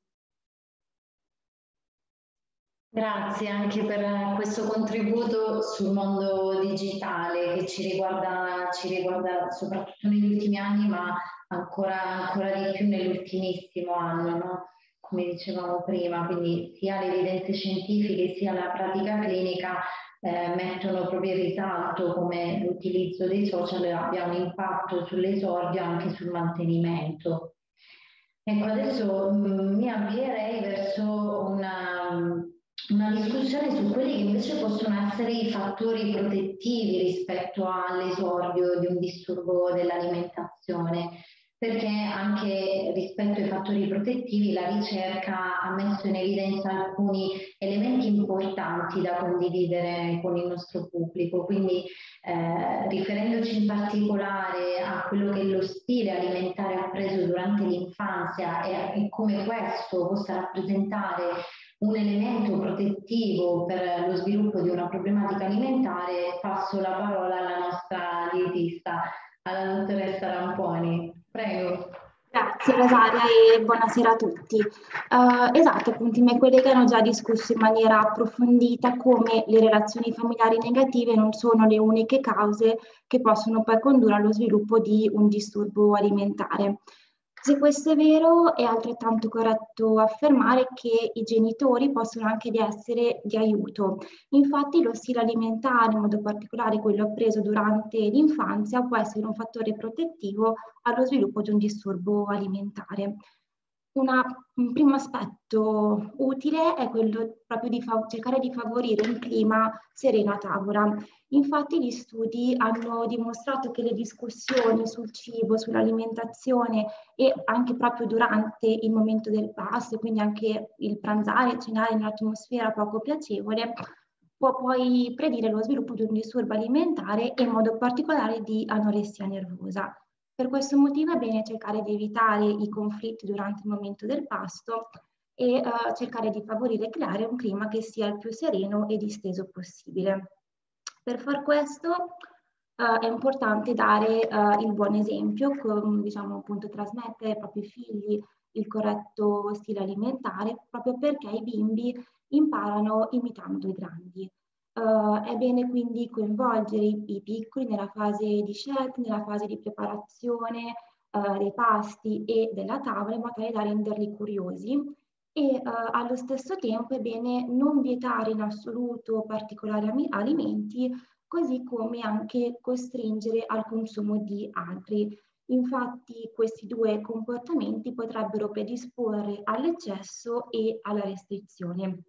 Grazie anche per questo contributo sul mondo digitale che ci riguarda, ci riguarda soprattutto negli ultimi anni, ma ancora, ancora di più nell'ultimissimo anno, no? Come dicevamo prima, quindi sia le evidenze scientifiche sia la pratica clinica eh, mettono proprio in risalto come l'utilizzo dei social abbia un impatto sull'esordio e anche sul mantenimento. Ecco, adesso mh, mi avvierei verso una una discussione su quelli che invece possono essere i fattori protettivi rispetto all'esordio di un disturbo dell'alimentazione, perché anche rispetto ai fattori protettivi la ricerca ha messo in evidenza alcuni elementi importanti da condividere con il nostro pubblico. Quindi eh, riferendoci in particolare a quello che lo stile alimentare appreso durante l'infanzia e, e come questo possa rappresentare un elemento protettivo per lo sviluppo di una problematica alimentare, passo la parola alla nostra dietista, alla dottoressa Ramponi. Prego. Grazie Rosaria e buonasera a tutti. Uh, esatto, appunto mi colleghi hanno già discusso in maniera approfondita come le relazioni familiari negative non sono le uniche cause che possono poi condurre allo sviluppo di un disturbo alimentare. Se questo è vero, è altrettanto corretto affermare che i genitori possono anche essere di aiuto. Infatti lo stile alimentare, in modo particolare quello appreso durante l'infanzia, può essere un fattore protettivo allo sviluppo di un disturbo alimentare. Una, un primo aspetto utile è quello proprio di cercare di favorire un clima sereno a tavola. Infatti gli studi hanno dimostrato che le discussioni sul cibo, sull'alimentazione e anche proprio durante il momento del pasto, quindi anche il pranzare, cenare in un'atmosfera poco piacevole, può poi predire lo sviluppo di un disturbo alimentare e in modo particolare di anoressia nervosa. Per questo motivo è bene cercare di evitare i conflitti durante il momento del pasto e eh, cercare di favorire e creare un clima che sia il più sereno e disteso possibile. Per far questo eh, è importante dare eh, il buon esempio, con, diciamo appunto trasmettere ai propri figli il corretto stile alimentare, proprio perché i bimbi imparano imitando i grandi. Uh, è bene quindi coinvolgere i, i piccoli nella fase di scelta, nella fase di preparazione uh, dei pasti e della tavola, in modo tale da renderli curiosi e uh, allo stesso tempo è bene non vietare in assoluto particolari alimenti, così come anche costringere al consumo di altri. Infatti questi due comportamenti potrebbero predisporre all'eccesso e alla restrizione.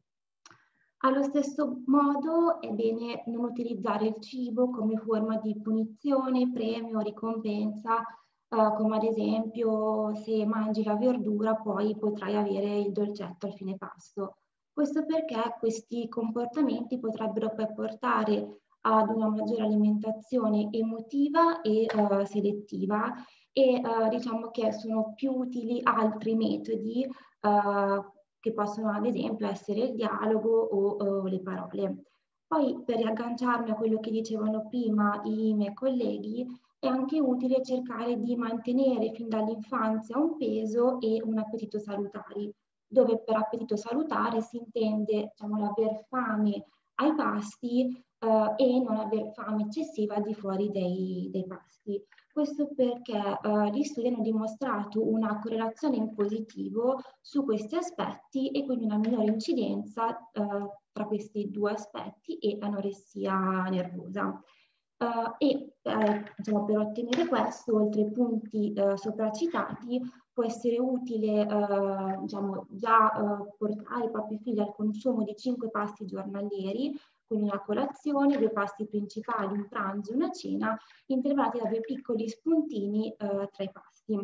Allo stesso modo è bene non utilizzare il cibo come forma di punizione, premio, ricompensa, eh, come ad esempio se mangi la verdura poi potrai avere il dolcetto al fine pasto. Questo perché questi comportamenti potrebbero poi portare ad una maggiore alimentazione emotiva e eh, selettiva e eh, diciamo che sono più utili altri metodi eh, che possono ad esempio essere il dialogo o, o le parole. Poi per riagganciarmi a quello che dicevano prima i miei colleghi, è anche utile cercare di mantenere fin dall'infanzia un peso e un appetito salutari, dove per appetito salutare si intende diciamo, l'aver fame ai pasti eh, e non aver fame eccessiva al di fuori dei, dei pasti. Questo perché eh, gli studi hanno dimostrato una correlazione in positivo su questi aspetti e quindi una minore incidenza eh, tra questi due aspetti e anoressia nervosa. Uh, e eh, diciamo, per ottenere questo, oltre ai punti uh, sopracitati, può essere utile uh, diciamo, già uh, portare i propri figli al consumo di cinque pasti giornalieri, quindi una colazione, due pasti principali, un pranzo e una cena, intervallati da due piccoli spuntini uh, tra i pasti.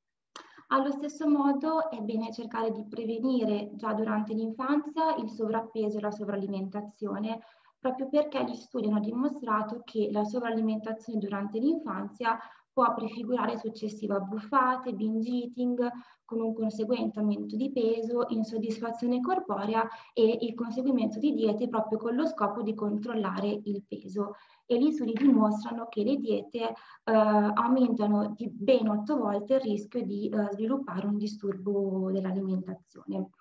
Allo stesso modo è bene cercare di prevenire già durante l'infanzia il sovrappeso e la sovralimentazione, proprio perché gli studi hanno dimostrato che la sovralimentazione durante l'infanzia può prefigurare successive abbuffate, binge eating, con un conseguente aumento di peso, insoddisfazione corporea e il conseguimento di diete proprio con lo scopo di controllare il peso. E gli studi dimostrano che le diete eh, aumentano di ben otto volte il rischio di eh, sviluppare un disturbo dell'alimentazione.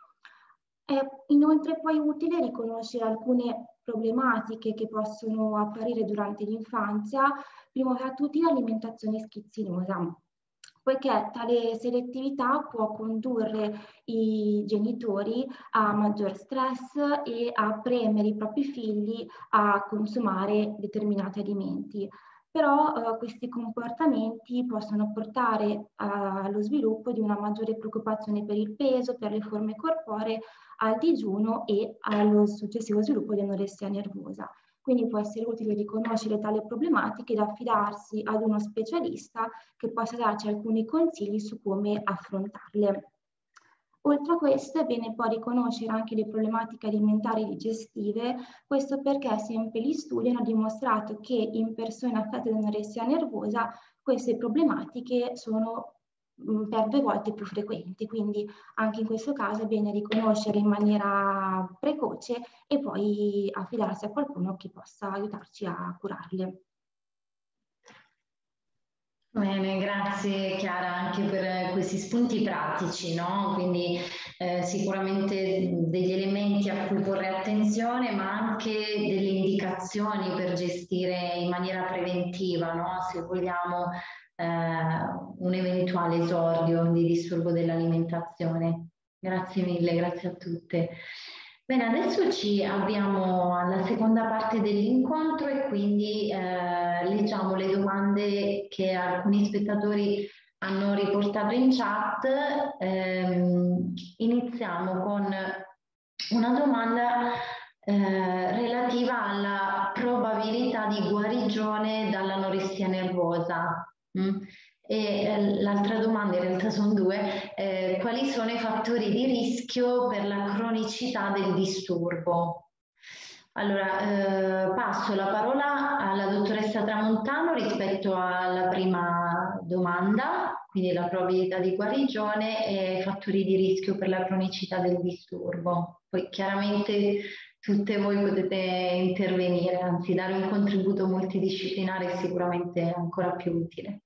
È inoltre poi utile riconoscere alcune problematiche che possono apparire durante l'infanzia, prima tra tutti l'alimentazione schizzinosa, poiché tale selettività può condurre i genitori a maggior stress e a premere i propri figli a consumare determinati alimenti. Però eh, questi comportamenti possono portare eh, allo sviluppo di una maggiore preoccupazione per il peso, per le forme corporee, al digiuno e allo successivo sviluppo di anoressia nervosa. Quindi può essere utile riconoscere tale problematiche ed affidarsi ad uno specialista che possa darci alcuni consigli su come affrontarle. Oltre a questo è bene poi riconoscere anche le problematiche alimentari digestive, questo perché sempre gli studi hanno dimostrato che in persone affette da anoressia nervosa queste problematiche sono mh, per due volte più frequenti, quindi anche in questo caso è bene riconoscere in maniera precoce e poi affidarsi a qualcuno che possa aiutarci a curarle. Bene, grazie Chiara anche per questi spunti pratici, no? Quindi eh, sicuramente degli elementi a cui porre attenzione, ma anche delle indicazioni per gestire in maniera preventiva, no? Se vogliamo eh, un eventuale esordio di disturbo dell'alimentazione. Grazie mille, grazie a tutte. Bene, adesso ci avviamo alla seconda parte dell'incontro e quindi eh, leggiamo le domande che alcuni spettatori hanno riportato in chat. Eh, iniziamo con una domanda eh, relativa alla probabilità di guarigione dall'anoressia nervosa. Mm? E eh, l'altra domanda, in realtà sono due, eh, quali sono i fattori di rischio per la cronicità del disturbo? Allora, eh, passo la parola alla dottoressa Tramontano rispetto alla prima domanda, quindi la probabilità di guarigione e fattori di rischio per la cronicità del disturbo. Poi chiaramente tutte voi potete intervenire, anzi dare un contributo multidisciplinare è sicuramente ancora più utile.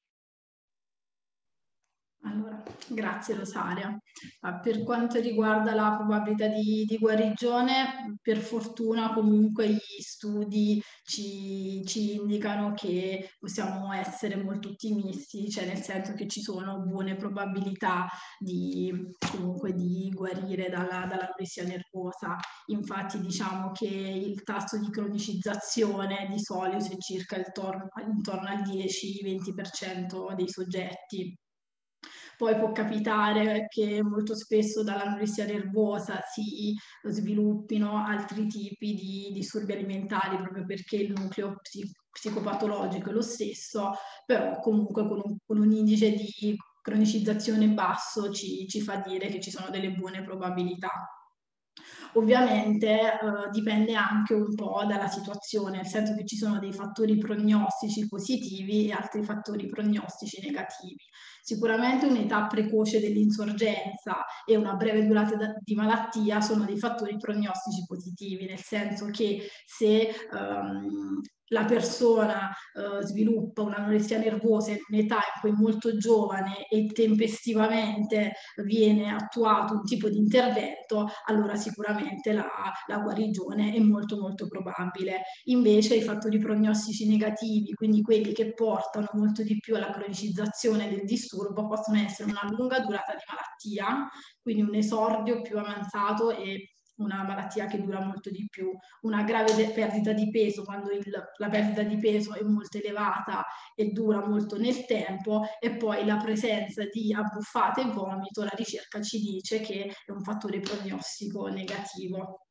Allora, grazie Rosaria. Per quanto riguarda la probabilità di, di guarigione, per fortuna comunque gli studi ci, ci indicano che possiamo essere molto ottimisti, cioè nel senso che ci sono buone probabilità di, comunque di guarire dalla, dall'anoressia nervosa. Infatti diciamo che il tasso di cronicizzazione di solito è circa intorno, intorno al dieci venti per cento dei soggetti. Poi può capitare che molto spesso dall'anoressia nervosa si sviluppino altri tipi di disturbi alimentari proprio perché il nucleo psic- psicopatologico è lo stesso, però comunque con un, con un indice di cronicizzazione basso ci, ci fa dire che ci sono delle buone probabilità. Ovviamente eh, dipende anche un po' dalla situazione, nel senso che ci sono dei fattori prognostici positivi e altri fattori prognostici negativi. Sicuramente un'età precoce dell'insorgenza e una breve durata di malattia sono dei fattori prognostici positivi, nel senso che se um, la persona uh, sviluppa un'anoressia nervosa in un'età in cui è molto giovane e tempestivamente viene attuato un tipo di intervento, allora sicuramente la, la guarigione è molto molto probabile. Invece i fattori prognostici negativi, quindi quelli che portano molto di più alla cronicizzazione del disturbo, possono essere una lunga durata di malattia, quindi un esordio più avanzato e una malattia che dura molto di più, una grave perdita di peso quando il, la perdita di peso è molto elevata e dura molto nel tempo, e poi la presenza di abbuffate e vomito, la ricerca ci dice che è un fattore prognostico negativo.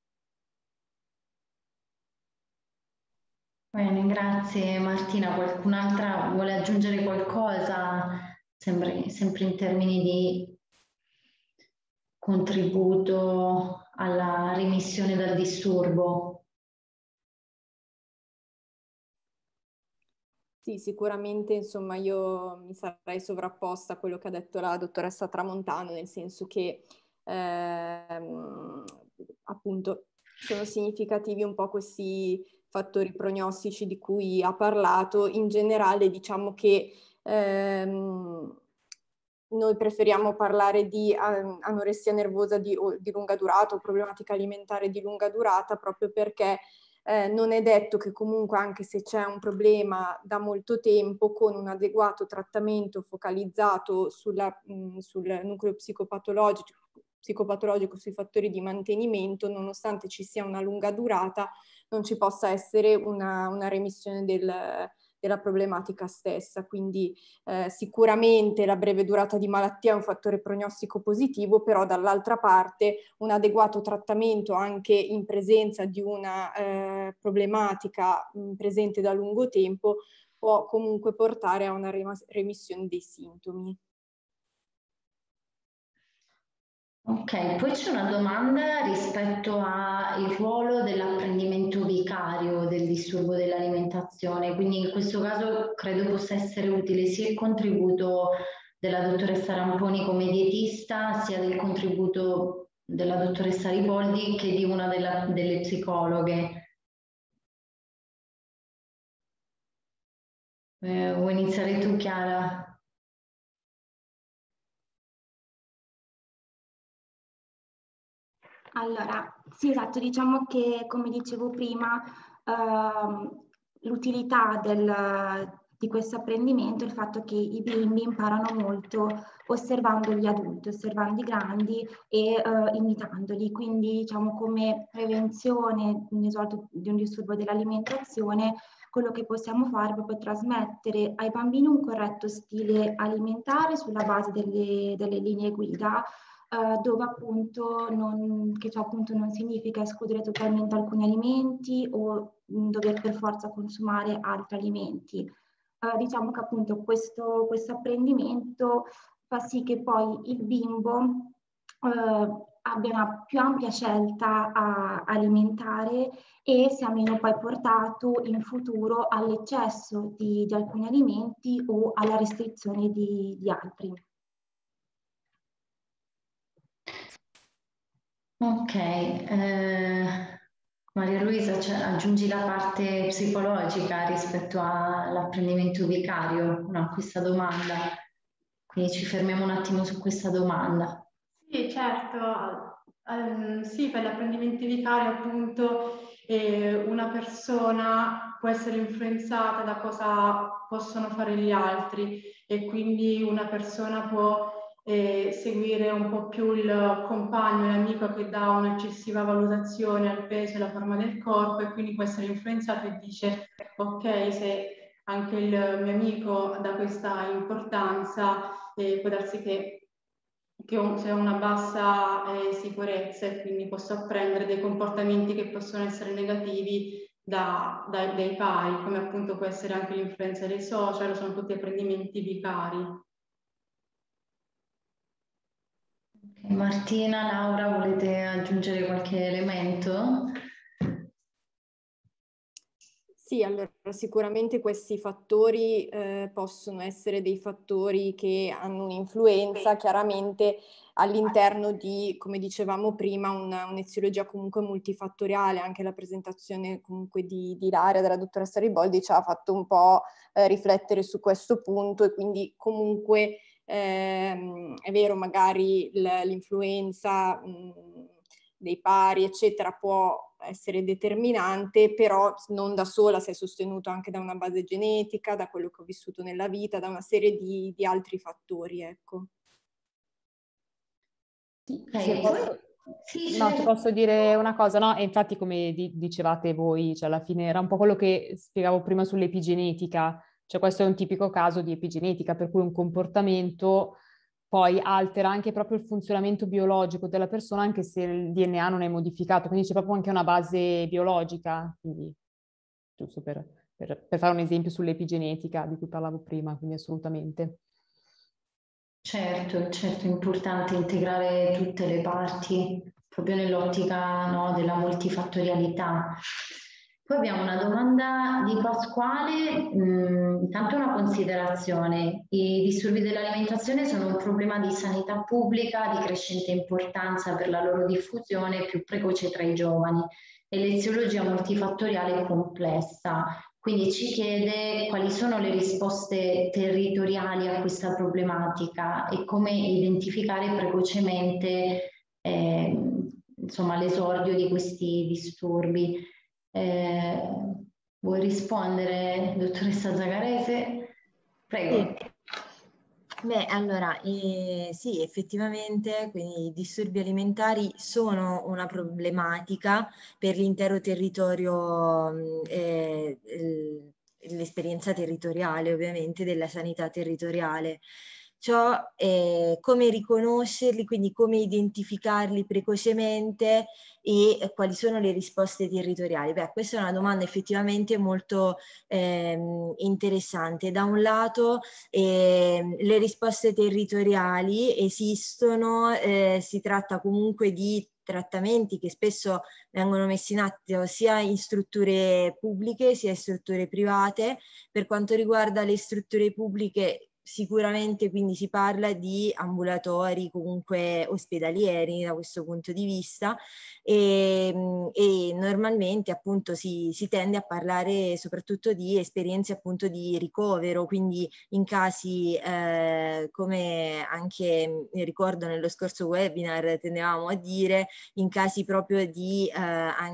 Bene, grazie Martina. Qualcun'altra vuole aggiungere qualcosa? Sempre, sempre in termini di contributo alla remissione dal disturbo. Sì, sicuramente, insomma, io mi sarei sovrapposta a quello che ha detto la dottoressa Tramontano, nel senso che ehm, appunto sono significativi un po' questi fattori prognostici di cui ha parlato. In generale, diciamo che ehm, noi preferiamo parlare di anoressia nervosa di, di lunga durata o problematica alimentare di lunga durata, proprio perché eh, non è detto che comunque, anche se c'è un problema da molto tempo, con un adeguato trattamento focalizzato sulla, mh, sul nucleo psicopatologico, psicopatologico, sui fattori di mantenimento, nonostante ci sia una lunga durata, non ci possa essere una, una remissione del, della problematica stessa. Quindi eh, sicuramente la breve durata di malattia è un fattore prognostico positivo, però dall'altra parte un adeguato trattamento anche in presenza di una eh, problematica mh, presente da lungo tempo può comunque portare a una remissione dei sintomi. Ok, poi c'è una domanda rispetto al ruolo dell'apprendimento vicario del disturbo dell'alimentazione, quindi in questo caso credo possa essere utile sia il contributo della dottoressa Ramponi come dietista, sia del contributo della dottoressa Riboldi che di una della, delle psicologhe. Eh, vuoi iniziare tu, Chiara? Allora, sì, esatto, diciamo che, come dicevo prima, ehm, l'utilità del, di questo apprendimento è il fatto che i bimbi imparano molto osservando gli adulti, osservando i grandi e eh, imitandoli. Quindi, diciamo, come prevenzione di un disturbo dell'alimentazione, quello che possiamo fare è proprio trasmettere ai bambini un corretto stile alimentare sulla base delle, delle linee guida, Uh, dove appunto non, che ciò appunto non significa escludere totalmente alcuni alimenti o mh, dover per forza consumare altri alimenti. Uh, diciamo che appunto questo, questo apprendimento fa sì che poi il bimbo uh, abbia una più ampia scelta uh, alimentare e sia meno poi portato in futuro all'eccesso di, di alcuni alimenti o alla restrizione di, di altri. Ok, eh, Maria Luisa, cioè, aggiungi la parte psicologica rispetto all'apprendimento vicario, no, a questa domanda. Quindi ci fermiamo un attimo su questa domanda. Sì, certo. Um, sì, per l'apprendimento vicario appunto eh, una persona può essere influenzata da cosa possono fare gli altri e quindi una persona può eh, seguire un po' più il compagno, l'amico che dà un'eccessiva valutazione al peso e alla forma del corpo e quindi può essere influenzato e dice ok, se anche il mio amico dà questa importanza eh, può darsi che che c'è una bassa eh, sicurezza e quindi posso apprendere dei comportamenti che possono essere negativi da, da, dai pari, come appunto può essere anche l'influenza dei social, sono tutti apprendimenti vicari. Martina, Laura, volete aggiungere qualche elemento? Sì, allora sicuramente questi fattori eh, possono essere dei fattori che hanno un'influenza chiaramente all'interno di, come dicevamo prima, una, un'eziologia comunque multifattoriale. Anche la presentazione comunque di, di Ilaria, della dottoressa Riboldi, ci ha fatto un po' eh, riflettere su questo punto, e quindi comunque ehm, è vero, magari l'influenza mh, dei pari, eccetera, può essere determinante, però non da sola, se è sostenuto anche da una base genetica, da quello che ho vissuto nella vita, da una serie di, di altri fattori, ecco. Se posso, sì, no, certo. ti posso dire una cosa, no? E infatti come di- dicevate voi, cioè alla fine era un po' quello che spiegavo prima sull'epigenetica, cioè questo è un tipico caso di epigenetica, per cui un comportamento poi altera anche proprio il funzionamento biologico della persona, anche se il D N A non è modificato, quindi c'è proprio anche una base biologica, quindi giusto per, per, per fare un esempio sull'epigenetica di cui parlavo prima, quindi assolutamente. Certo, certo, è importante integrare tutte le parti, proprio nell'ottica, no, della multifattorialità. Poi abbiamo una domanda di Pasquale, mh, intanto una considerazione. I disturbi dell'alimentazione sono un problema di sanità pubblica di crescente importanza per la loro diffusione più precoce tra i giovani e l'eziologia multifattoriale è complessa. Quindi ci chiede quali sono le risposte territoriali a questa problematica e come identificare precocemente eh, insomma, l'esordio di questi disturbi. Eh, vuoi rispondere, dottoressa Zagarese? Prego. Sì. Beh, allora, eh, sì, effettivamente, quindi i disturbi alimentari sono una problematica per l'intero territorio, mh, eh, eh, l'esperienza territoriale, ovviamente, della sanità territoriale. Ciò è come riconoscerli, quindi come identificarli precocemente e eh, quali sono le risposte territoriali. Beh, questa è una domanda effettivamente molto ehm, interessante. Da un lato, eh, le risposte territoriali esistono, eh, si tratta comunque di trattamenti che spesso vengono messi in atto sia in strutture pubbliche sia in strutture private. Per quanto riguarda le strutture pubbliche, sicuramente quindi si parla di ambulatori comunque ospedalieri da questo punto di vista, e, e normalmente appunto si, si tende a parlare soprattutto di esperienze appunto di ricovero, quindi in casi eh, come anche ricordo nello scorso webinar tendevamo a dire, in casi proprio di eh,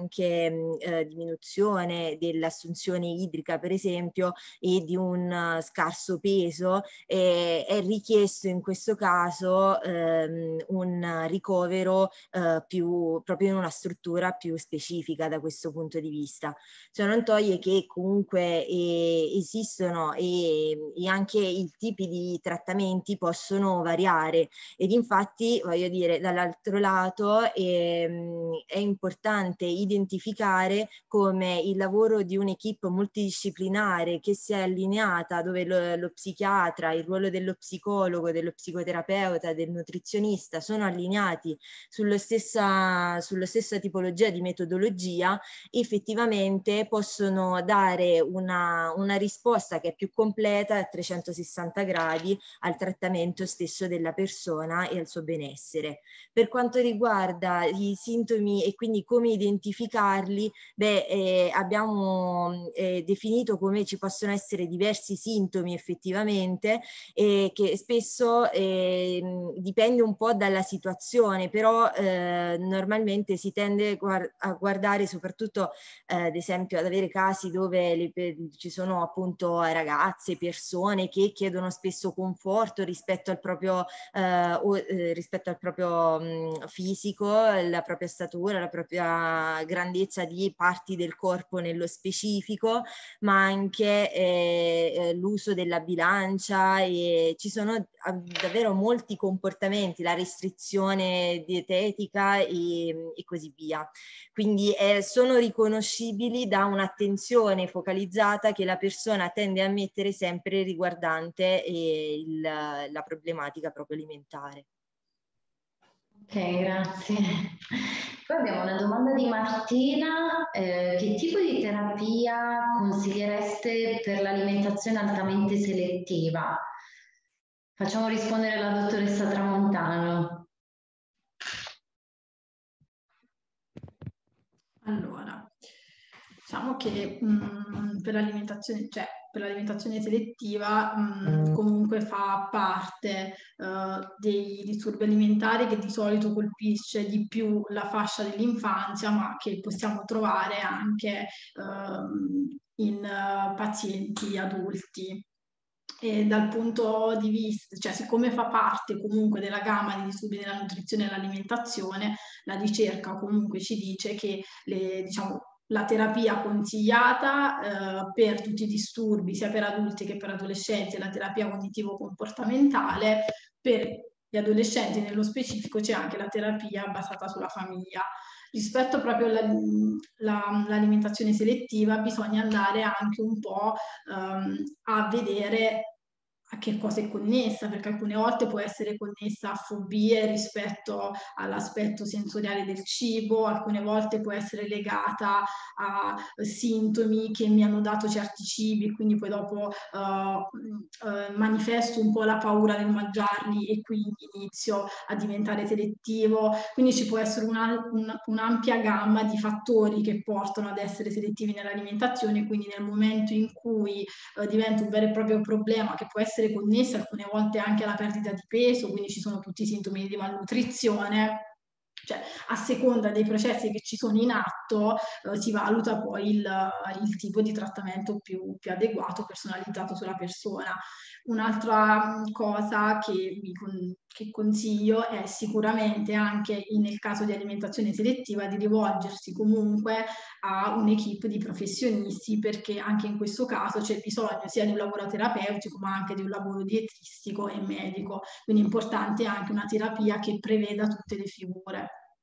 anche eh, diminuzione dell'assunzione idrica per esempio e di un uh, scarso peso, eh, è richiesto in questo caso ehm, un ricovero eh, più proprio in una struttura più specifica da questo punto di vista. Ciò non toglie che comunque eh, esistono e, e anche i tipi di trattamenti possono variare, ed infatti voglio dire dall'altro lato ehm, è importante identificare come il lavoro di un'equipe multidisciplinare che si è allineata, dove lo, lo psichiatra, il ruolo dello psicologo, dello psicoterapeuta, del nutrizionista sono allineati sullo stessa, sulla stessa tipologia di metodologia, effettivamente possono dare una, una risposta che è più completa a trecentosessanta gradi al trattamento stesso della persona e al suo benessere. Per quanto riguarda i sintomi e quindi come identificarli, beh, eh, abbiamo eh, definito come ci possono essere diversi sintomi effettivamente, eh, che spesso eh, dipende un po' dalla situazione, però eh, normalmente si tende guard- a guardare soprattutto eh, ad esempio ad avere casi dove le, ci sono appunto ragazze, persone che chiedono spesso conforto rispetto al proprio, eh, o, eh, rispetto al proprio mh, fisico, la propria statura, la propria grandezza di parti del corpo nello specifico, ma anche eh, l'uso della bilancia, e ci sono davvero molti comportamenti, la restrizione dietetica e, e così via. Quindi eh, sono riconoscibili da un'attenzione focalizzata che la persona tende a mettere sempre riguardante eh, il, la problematica proprio alimentare. Ok, grazie. Poi abbiamo una domanda di Martina. Eh, che tipo di terapia consigliereste per l'alimentazione altamente selettiva? Facciamo rispondere la dottoressa Tramontano. Allora, diciamo che mh, per l'alimentazione, cioè per l'alimentazione selettiva mh, comunque fa parte uh, dei disturbi alimentari che di solito colpisce di più la fascia dell'infanzia, ma che possiamo trovare anche uh, in uh, pazienti adulti. E dal punto di vista, cioè siccome fa parte comunque della gamma di disturbi della nutrizione e dell'alimentazione, la ricerca comunque ci dice che le, diciamo, la terapia consigliata eh, per tutti i disturbi, sia per adulti che per adolescenti, è la terapia cognitivo-comportamentale. Per gli adolescenti nello specifico c'è anche la terapia basata sulla famiglia. Rispetto proprio all'alimentazione selettiva bisogna andare anche un po' um, a vedere a che cosa è connessa, perché alcune volte può essere connessa a fobie rispetto all'aspetto sensoriale del cibo, alcune volte può essere legata a sintomi che mi hanno dato certi cibi, quindi poi dopo uh, uh, manifesto un po' la paura nel mangiarli e quindi inizio a diventare selettivo. Quindi ci può essere una, una, un'ampia gamma di fattori che portano ad essere selettivi nell'alimentazione, quindi nel momento in cui uh, diventa un vero e proprio problema che può essere connessa alcune volte anche alla perdita di peso, quindi ci sono tutti i sintomi di malnutrizione, cioè a seconda dei processi che ci sono in atto eh, si valuta poi il, il tipo di trattamento più, più adeguato, personalizzato sulla persona. Un'altra cosa che, che consiglio è sicuramente anche nel caso di alimentazione selettiva di rivolgersi comunque a un'equipe di professionisti, perché anche in questo caso c'è bisogno sia di un lavoro terapeutico ma anche di un lavoro dietistico e medico, quindi è importante anche una terapia che preveda tutte le figure.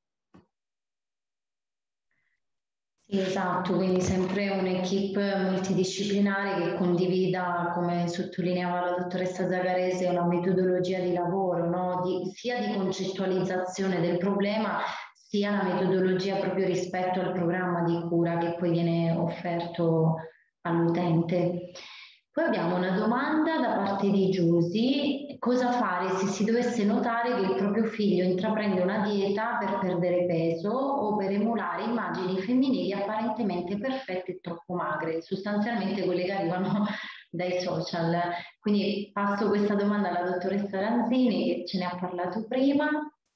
Sì, esatto, quindi sempre un'equipe multidisciplinare che condivida, come sottolineava la dottoressa Zagarese, una metodologia di lavoro, no? Di, sia di concettualizzazione del problema, sia la metodologia proprio rispetto al programma di cura che poi viene offerto all'utente. Poi abbiamo una domanda da parte di Giusy: cosa fare se si dovesse notare che il proprio figlio intraprende una dieta per perdere peso o per emulare immagini femminili apparentemente perfette e troppo magre, sostanzialmente quelle che arrivano dai social. Quindi passo questa domanda alla dottoressa Ranzini che ce ne ha parlato prima.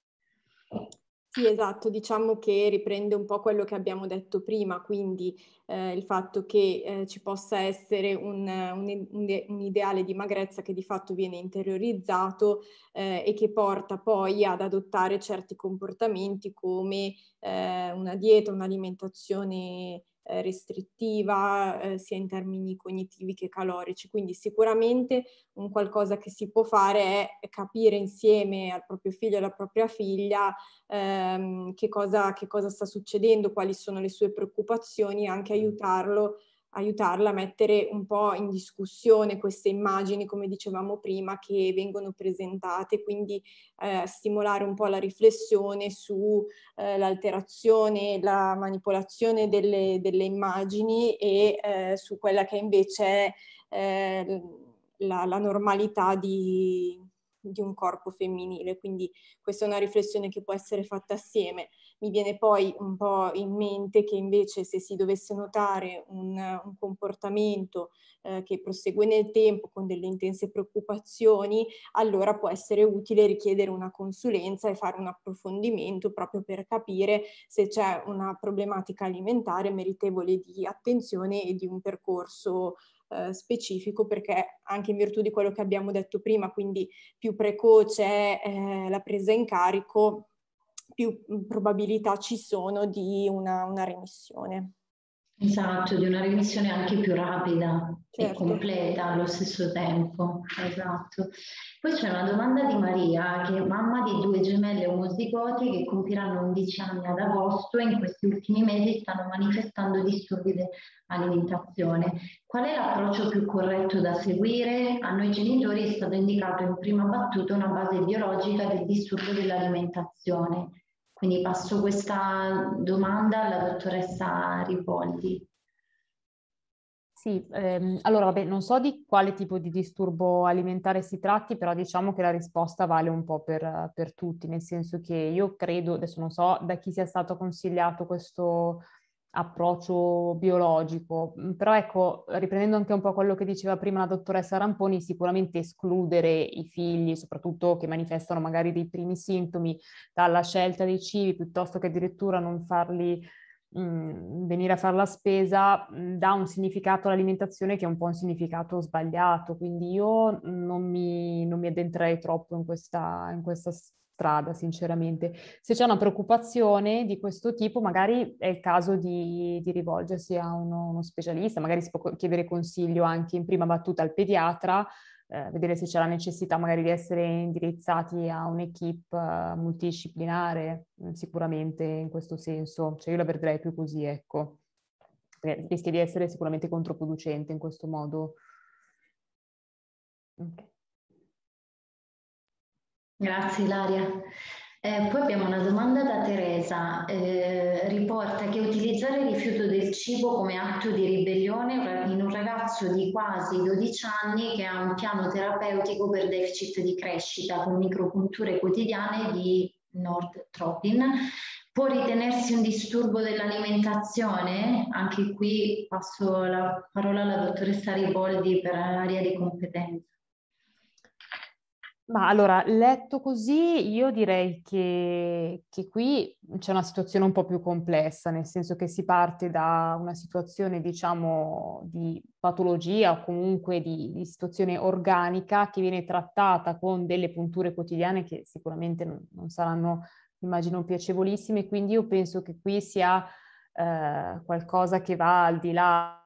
Sì, esatto, diciamo che riprende un po' quello che abbiamo detto prima, quindi eh, il fatto che eh, ci possa essere un, un, un ideale di magrezza che di fatto viene interiorizzato eh, e che porta poi ad adottare certi comportamenti come eh, una dieta, un'alimentazione eh, restrittiva, eh, sia in termini cognitivi che calorici. Quindi sicuramente un qualcosa che si può fare è capire insieme al proprio figlio e alla propria figlia ehm, che cosa, che cosa sta succedendo, quali sono le sue preoccupazioni, anche aiutarlo, aiutarla a mettere un po' in discussione queste immagini, come dicevamo prima, che vengono presentate, quindi eh, stimolare un po' la riflessione su eh, l'alterazione, la manipolazione delle, delle immagini e eh, su quella che invece è eh, la, la normalità di, di un corpo femminile. Quindi questa è una riflessione che può essere fatta assieme. Mi viene poi un po' in mente che invece se si dovesse notare un, un comportamento eh, che prosegue nel tempo con delle intense preoccupazioni, allora può essere utile richiedere una consulenza e fare un approfondimento proprio per capire se c'è una problematica alimentare meritevole di attenzione e di un percorso eh, specifico, perché anche in virtù di quello che abbiamo detto prima, quindi più precoce è eh, la presa in carico, più probabilità ci sono di una, una remissione. Esatto, di una remissione anche più rapida Certo. e completa allo stesso tempo. Esatto. Poi c'è una domanda di Maria, che è mamma di due gemelle omozigoti che compiranno undici anni ad agosto e in questi ultimi mesi stanno manifestando disturbi dell'alimentazione. Qual è l'approccio più corretto da seguire? A noi genitori è stato indicato in prima battuta una base biologica del disturbo dell'alimentazione. Quindi passo questa domanda alla dottoressa Ripoldi. Sì, ehm, allora vabbè, non so di quale tipo di disturbo alimentare si tratti, però diciamo che la risposta vale un po' per, per tutti, nel senso che io credo, adesso non so da chi sia stato consigliato questo approccio biologico, però ecco, riprendendo anche un po' quello che diceva prima la dottoressa Ramponi, sicuramente escludere i figli, soprattutto che manifestano magari dei primi sintomi, dalla scelta dei cibi, piuttosto che addirittura non farli mh, venire a fare la spesa, mh, dà un significato all'alimentazione che è un po' un significato sbagliato, quindi io non mi, non mi addentrerei troppo in questa, in questa strada, sinceramente. Se c'è una preoccupazione di questo tipo, magari è il caso di, di rivolgersi a uno, uno specialista, magari si può chiedere consiglio anche in prima battuta al pediatra, eh, vedere se c'è la necessità magari di essere indirizzati a un'equipe uh, multidisciplinare, mh, sicuramente in questo senso. Cioè io la vedrei più così, ecco. Perché rischia di essere sicuramente controproducente in questo modo. Okay. Grazie Ilaria. Eh, poi abbiamo una domanda da Teresa, eh, riporta che utilizzare il rifiuto del cibo come atto di ribellione in un ragazzo di quasi dodici anni che ha un piano terapeutico per deficit di crescita con micropunture quotidiane di Nordtropin può ritenersi un disturbo dell'alimentazione? Anche qui passo la parola alla dottoressa Riboldi per area di competenza. Ma allora, letto così, io direi che, che qui c'è una situazione un po' più complessa, nel senso che si parte da una situazione, diciamo, di patologia o comunque di, di situazione organica che viene trattata con delle punture quotidiane che sicuramente non, non saranno, immagino, piacevolissime, quindi io penso che qui sia eh, qualcosa che va al di là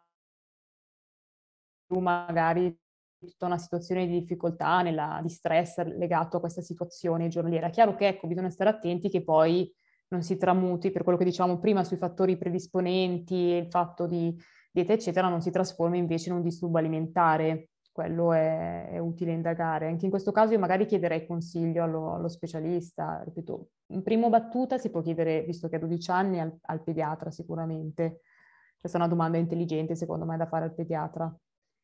magari tutta una situazione di difficoltà, nella, di stress legato a questa situazione giornaliera. Chiaro che ecco, bisogna stare attenti che poi non si tramuti, per quello che dicevamo prima sui fattori predisponenti, il fatto di dieta eccetera, non si trasformi invece in un disturbo alimentare. Quello è, è utile indagare. Anche in questo caso io magari chiederei consiglio allo, allo specialista, ripeto, in prima battuta si può chiedere, visto che ha dodici anni, al, al pediatra sicuramente. Questa è una domanda intelligente secondo me da fare al pediatra.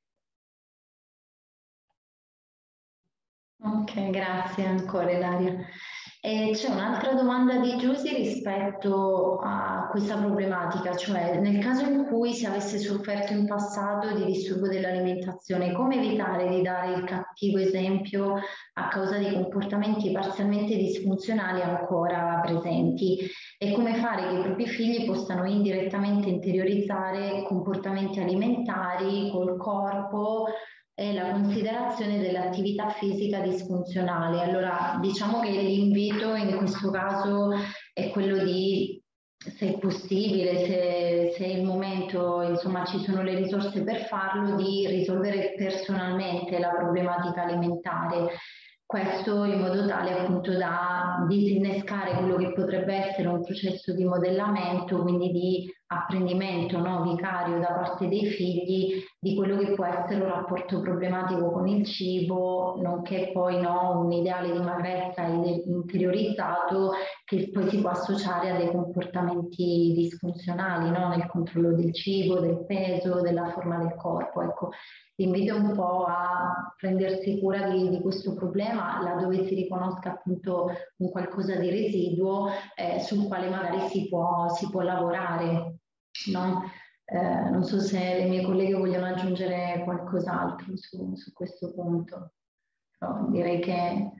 Ok, grazie ancora Ilaria. E c'è un'altra domanda di Giusy rispetto a questa problematica, cioè nel caso in cui si avesse sofferto in passato di disturbo dell'alimentazione, come evitare di dare il cattivo esempio a causa di comportamenti parzialmente disfunzionali ancora presenti e come fare che i propri figli possano indirettamente interiorizzare comportamenti alimentari col corpo e la considerazione dell'attività fisica disfunzionale. Allora, diciamo che l'invito in questo caso è quello di, se è possibile, se, se è il momento, insomma, ci sono le risorse per farlo, di risolvere personalmente la problematica alimentare. Questo in modo tale appunto da disinnescare quello che potrebbe essere un processo di modellamento, quindi di apprendimento no, vicario da parte dei figli di quello che può essere un rapporto problematico con il cibo, nonché poi no, un ideale di magrezza interiorizzato che poi si può associare a dei comportamenti disfunzionali no, nel controllo del cibo, del peso, della forma del corpo. Ecco, invito un po' a prendersi cura di, di questo problema laddove si riconosca appunto un qualcosa di residuo eh, sul quale magari si può, si può lavorare. No? Eh, non so se le mie colleghe vogliono aggiungere qualcos'altro su, su questo punto. Però direi che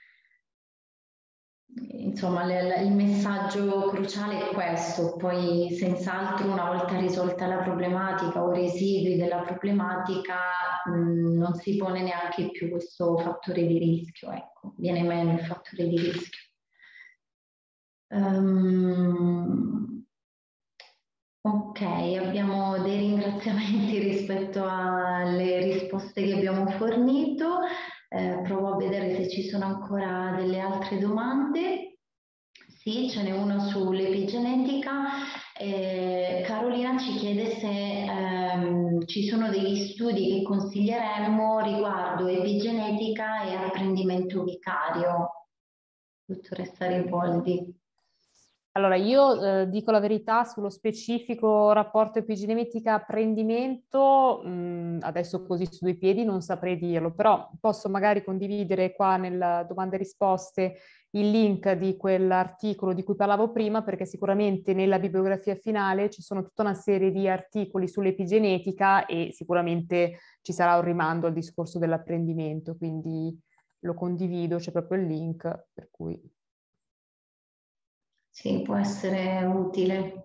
insomma l- il messaggio cruciale è questo, poi senz'altro una volta risolta la problematica o i residui della problematica mh, non si pone neanche più questo fattore di rischio, ecco, viene meno il fattore di rischio. Um, Ok, abbiamo dei ringraziamenti rispetto alle risposte che abbiamo fornito. Eh, provo a vedere se ci sono ancora delle altre domande. Sì, ce n'è uno sull'epigenetica. Eh, Carolina ci chiede se ehm, ci sono degli studi che consiglieremmo riguardo epigenetica e apprendimento vicario. Dottoressa Riboldi. Allora, io eh, dico la verità sullo specifico rapporto epigenetica-apprendimento, mh, adesso così su due piedi non saprei dirlo, però posso magari condividere qua nella domande e risposte il link di quell'articolo di cui parlavo prima, perché sicuramente nella bibliografia finale ci sono tutta una serie di articoli sull'epigenetica e sicuramente ci sarà un rimando al discorso dell'apprendimento, quindi lo condivido, c'è proprio il link, per cui... Sì, può essere utile.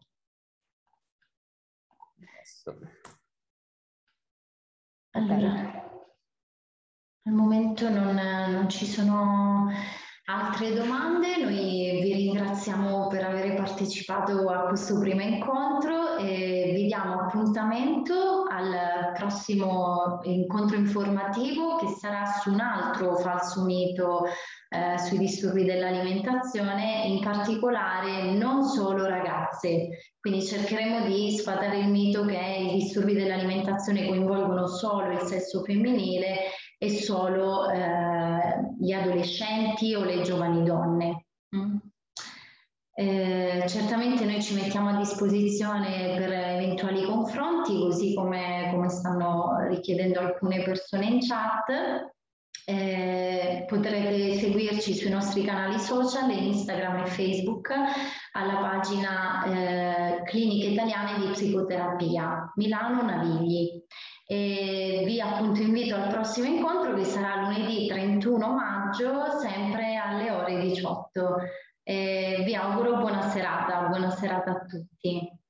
Allora, al momento non, non ci sono altre domande. Noi vi ringraziamo per aver partecipato a questo primo incontro e vi diamo appuntamento al prossimo incontro informativo che sarà su un altro falso mito eh, sui disturbi dell'alimentazione, in particolare non solo ragazze. Quindi cercheremo di sfatare il mito che i disturbi dell'alimentazione coinvolgono solo il sesso femminile e solo eh, gli adolescenti o le giovani donne. Mm. Eh, certamente noi ci mettiamo a disposizione per eventuali confronti, così come, come stanno richiedendo alcune persone in chat. Eh, potrete seguirci sui nostri canali social, Instagram e Facebook, alla pagina eh, Cliniche Italiane di Psicoterapia, Milano Navigli. E vi appunto invito al prossimo incontro che sarà lunedì trentuno maggio, sempre alle ore diciotto. E vi auguro buona serata, buona serata a tutti.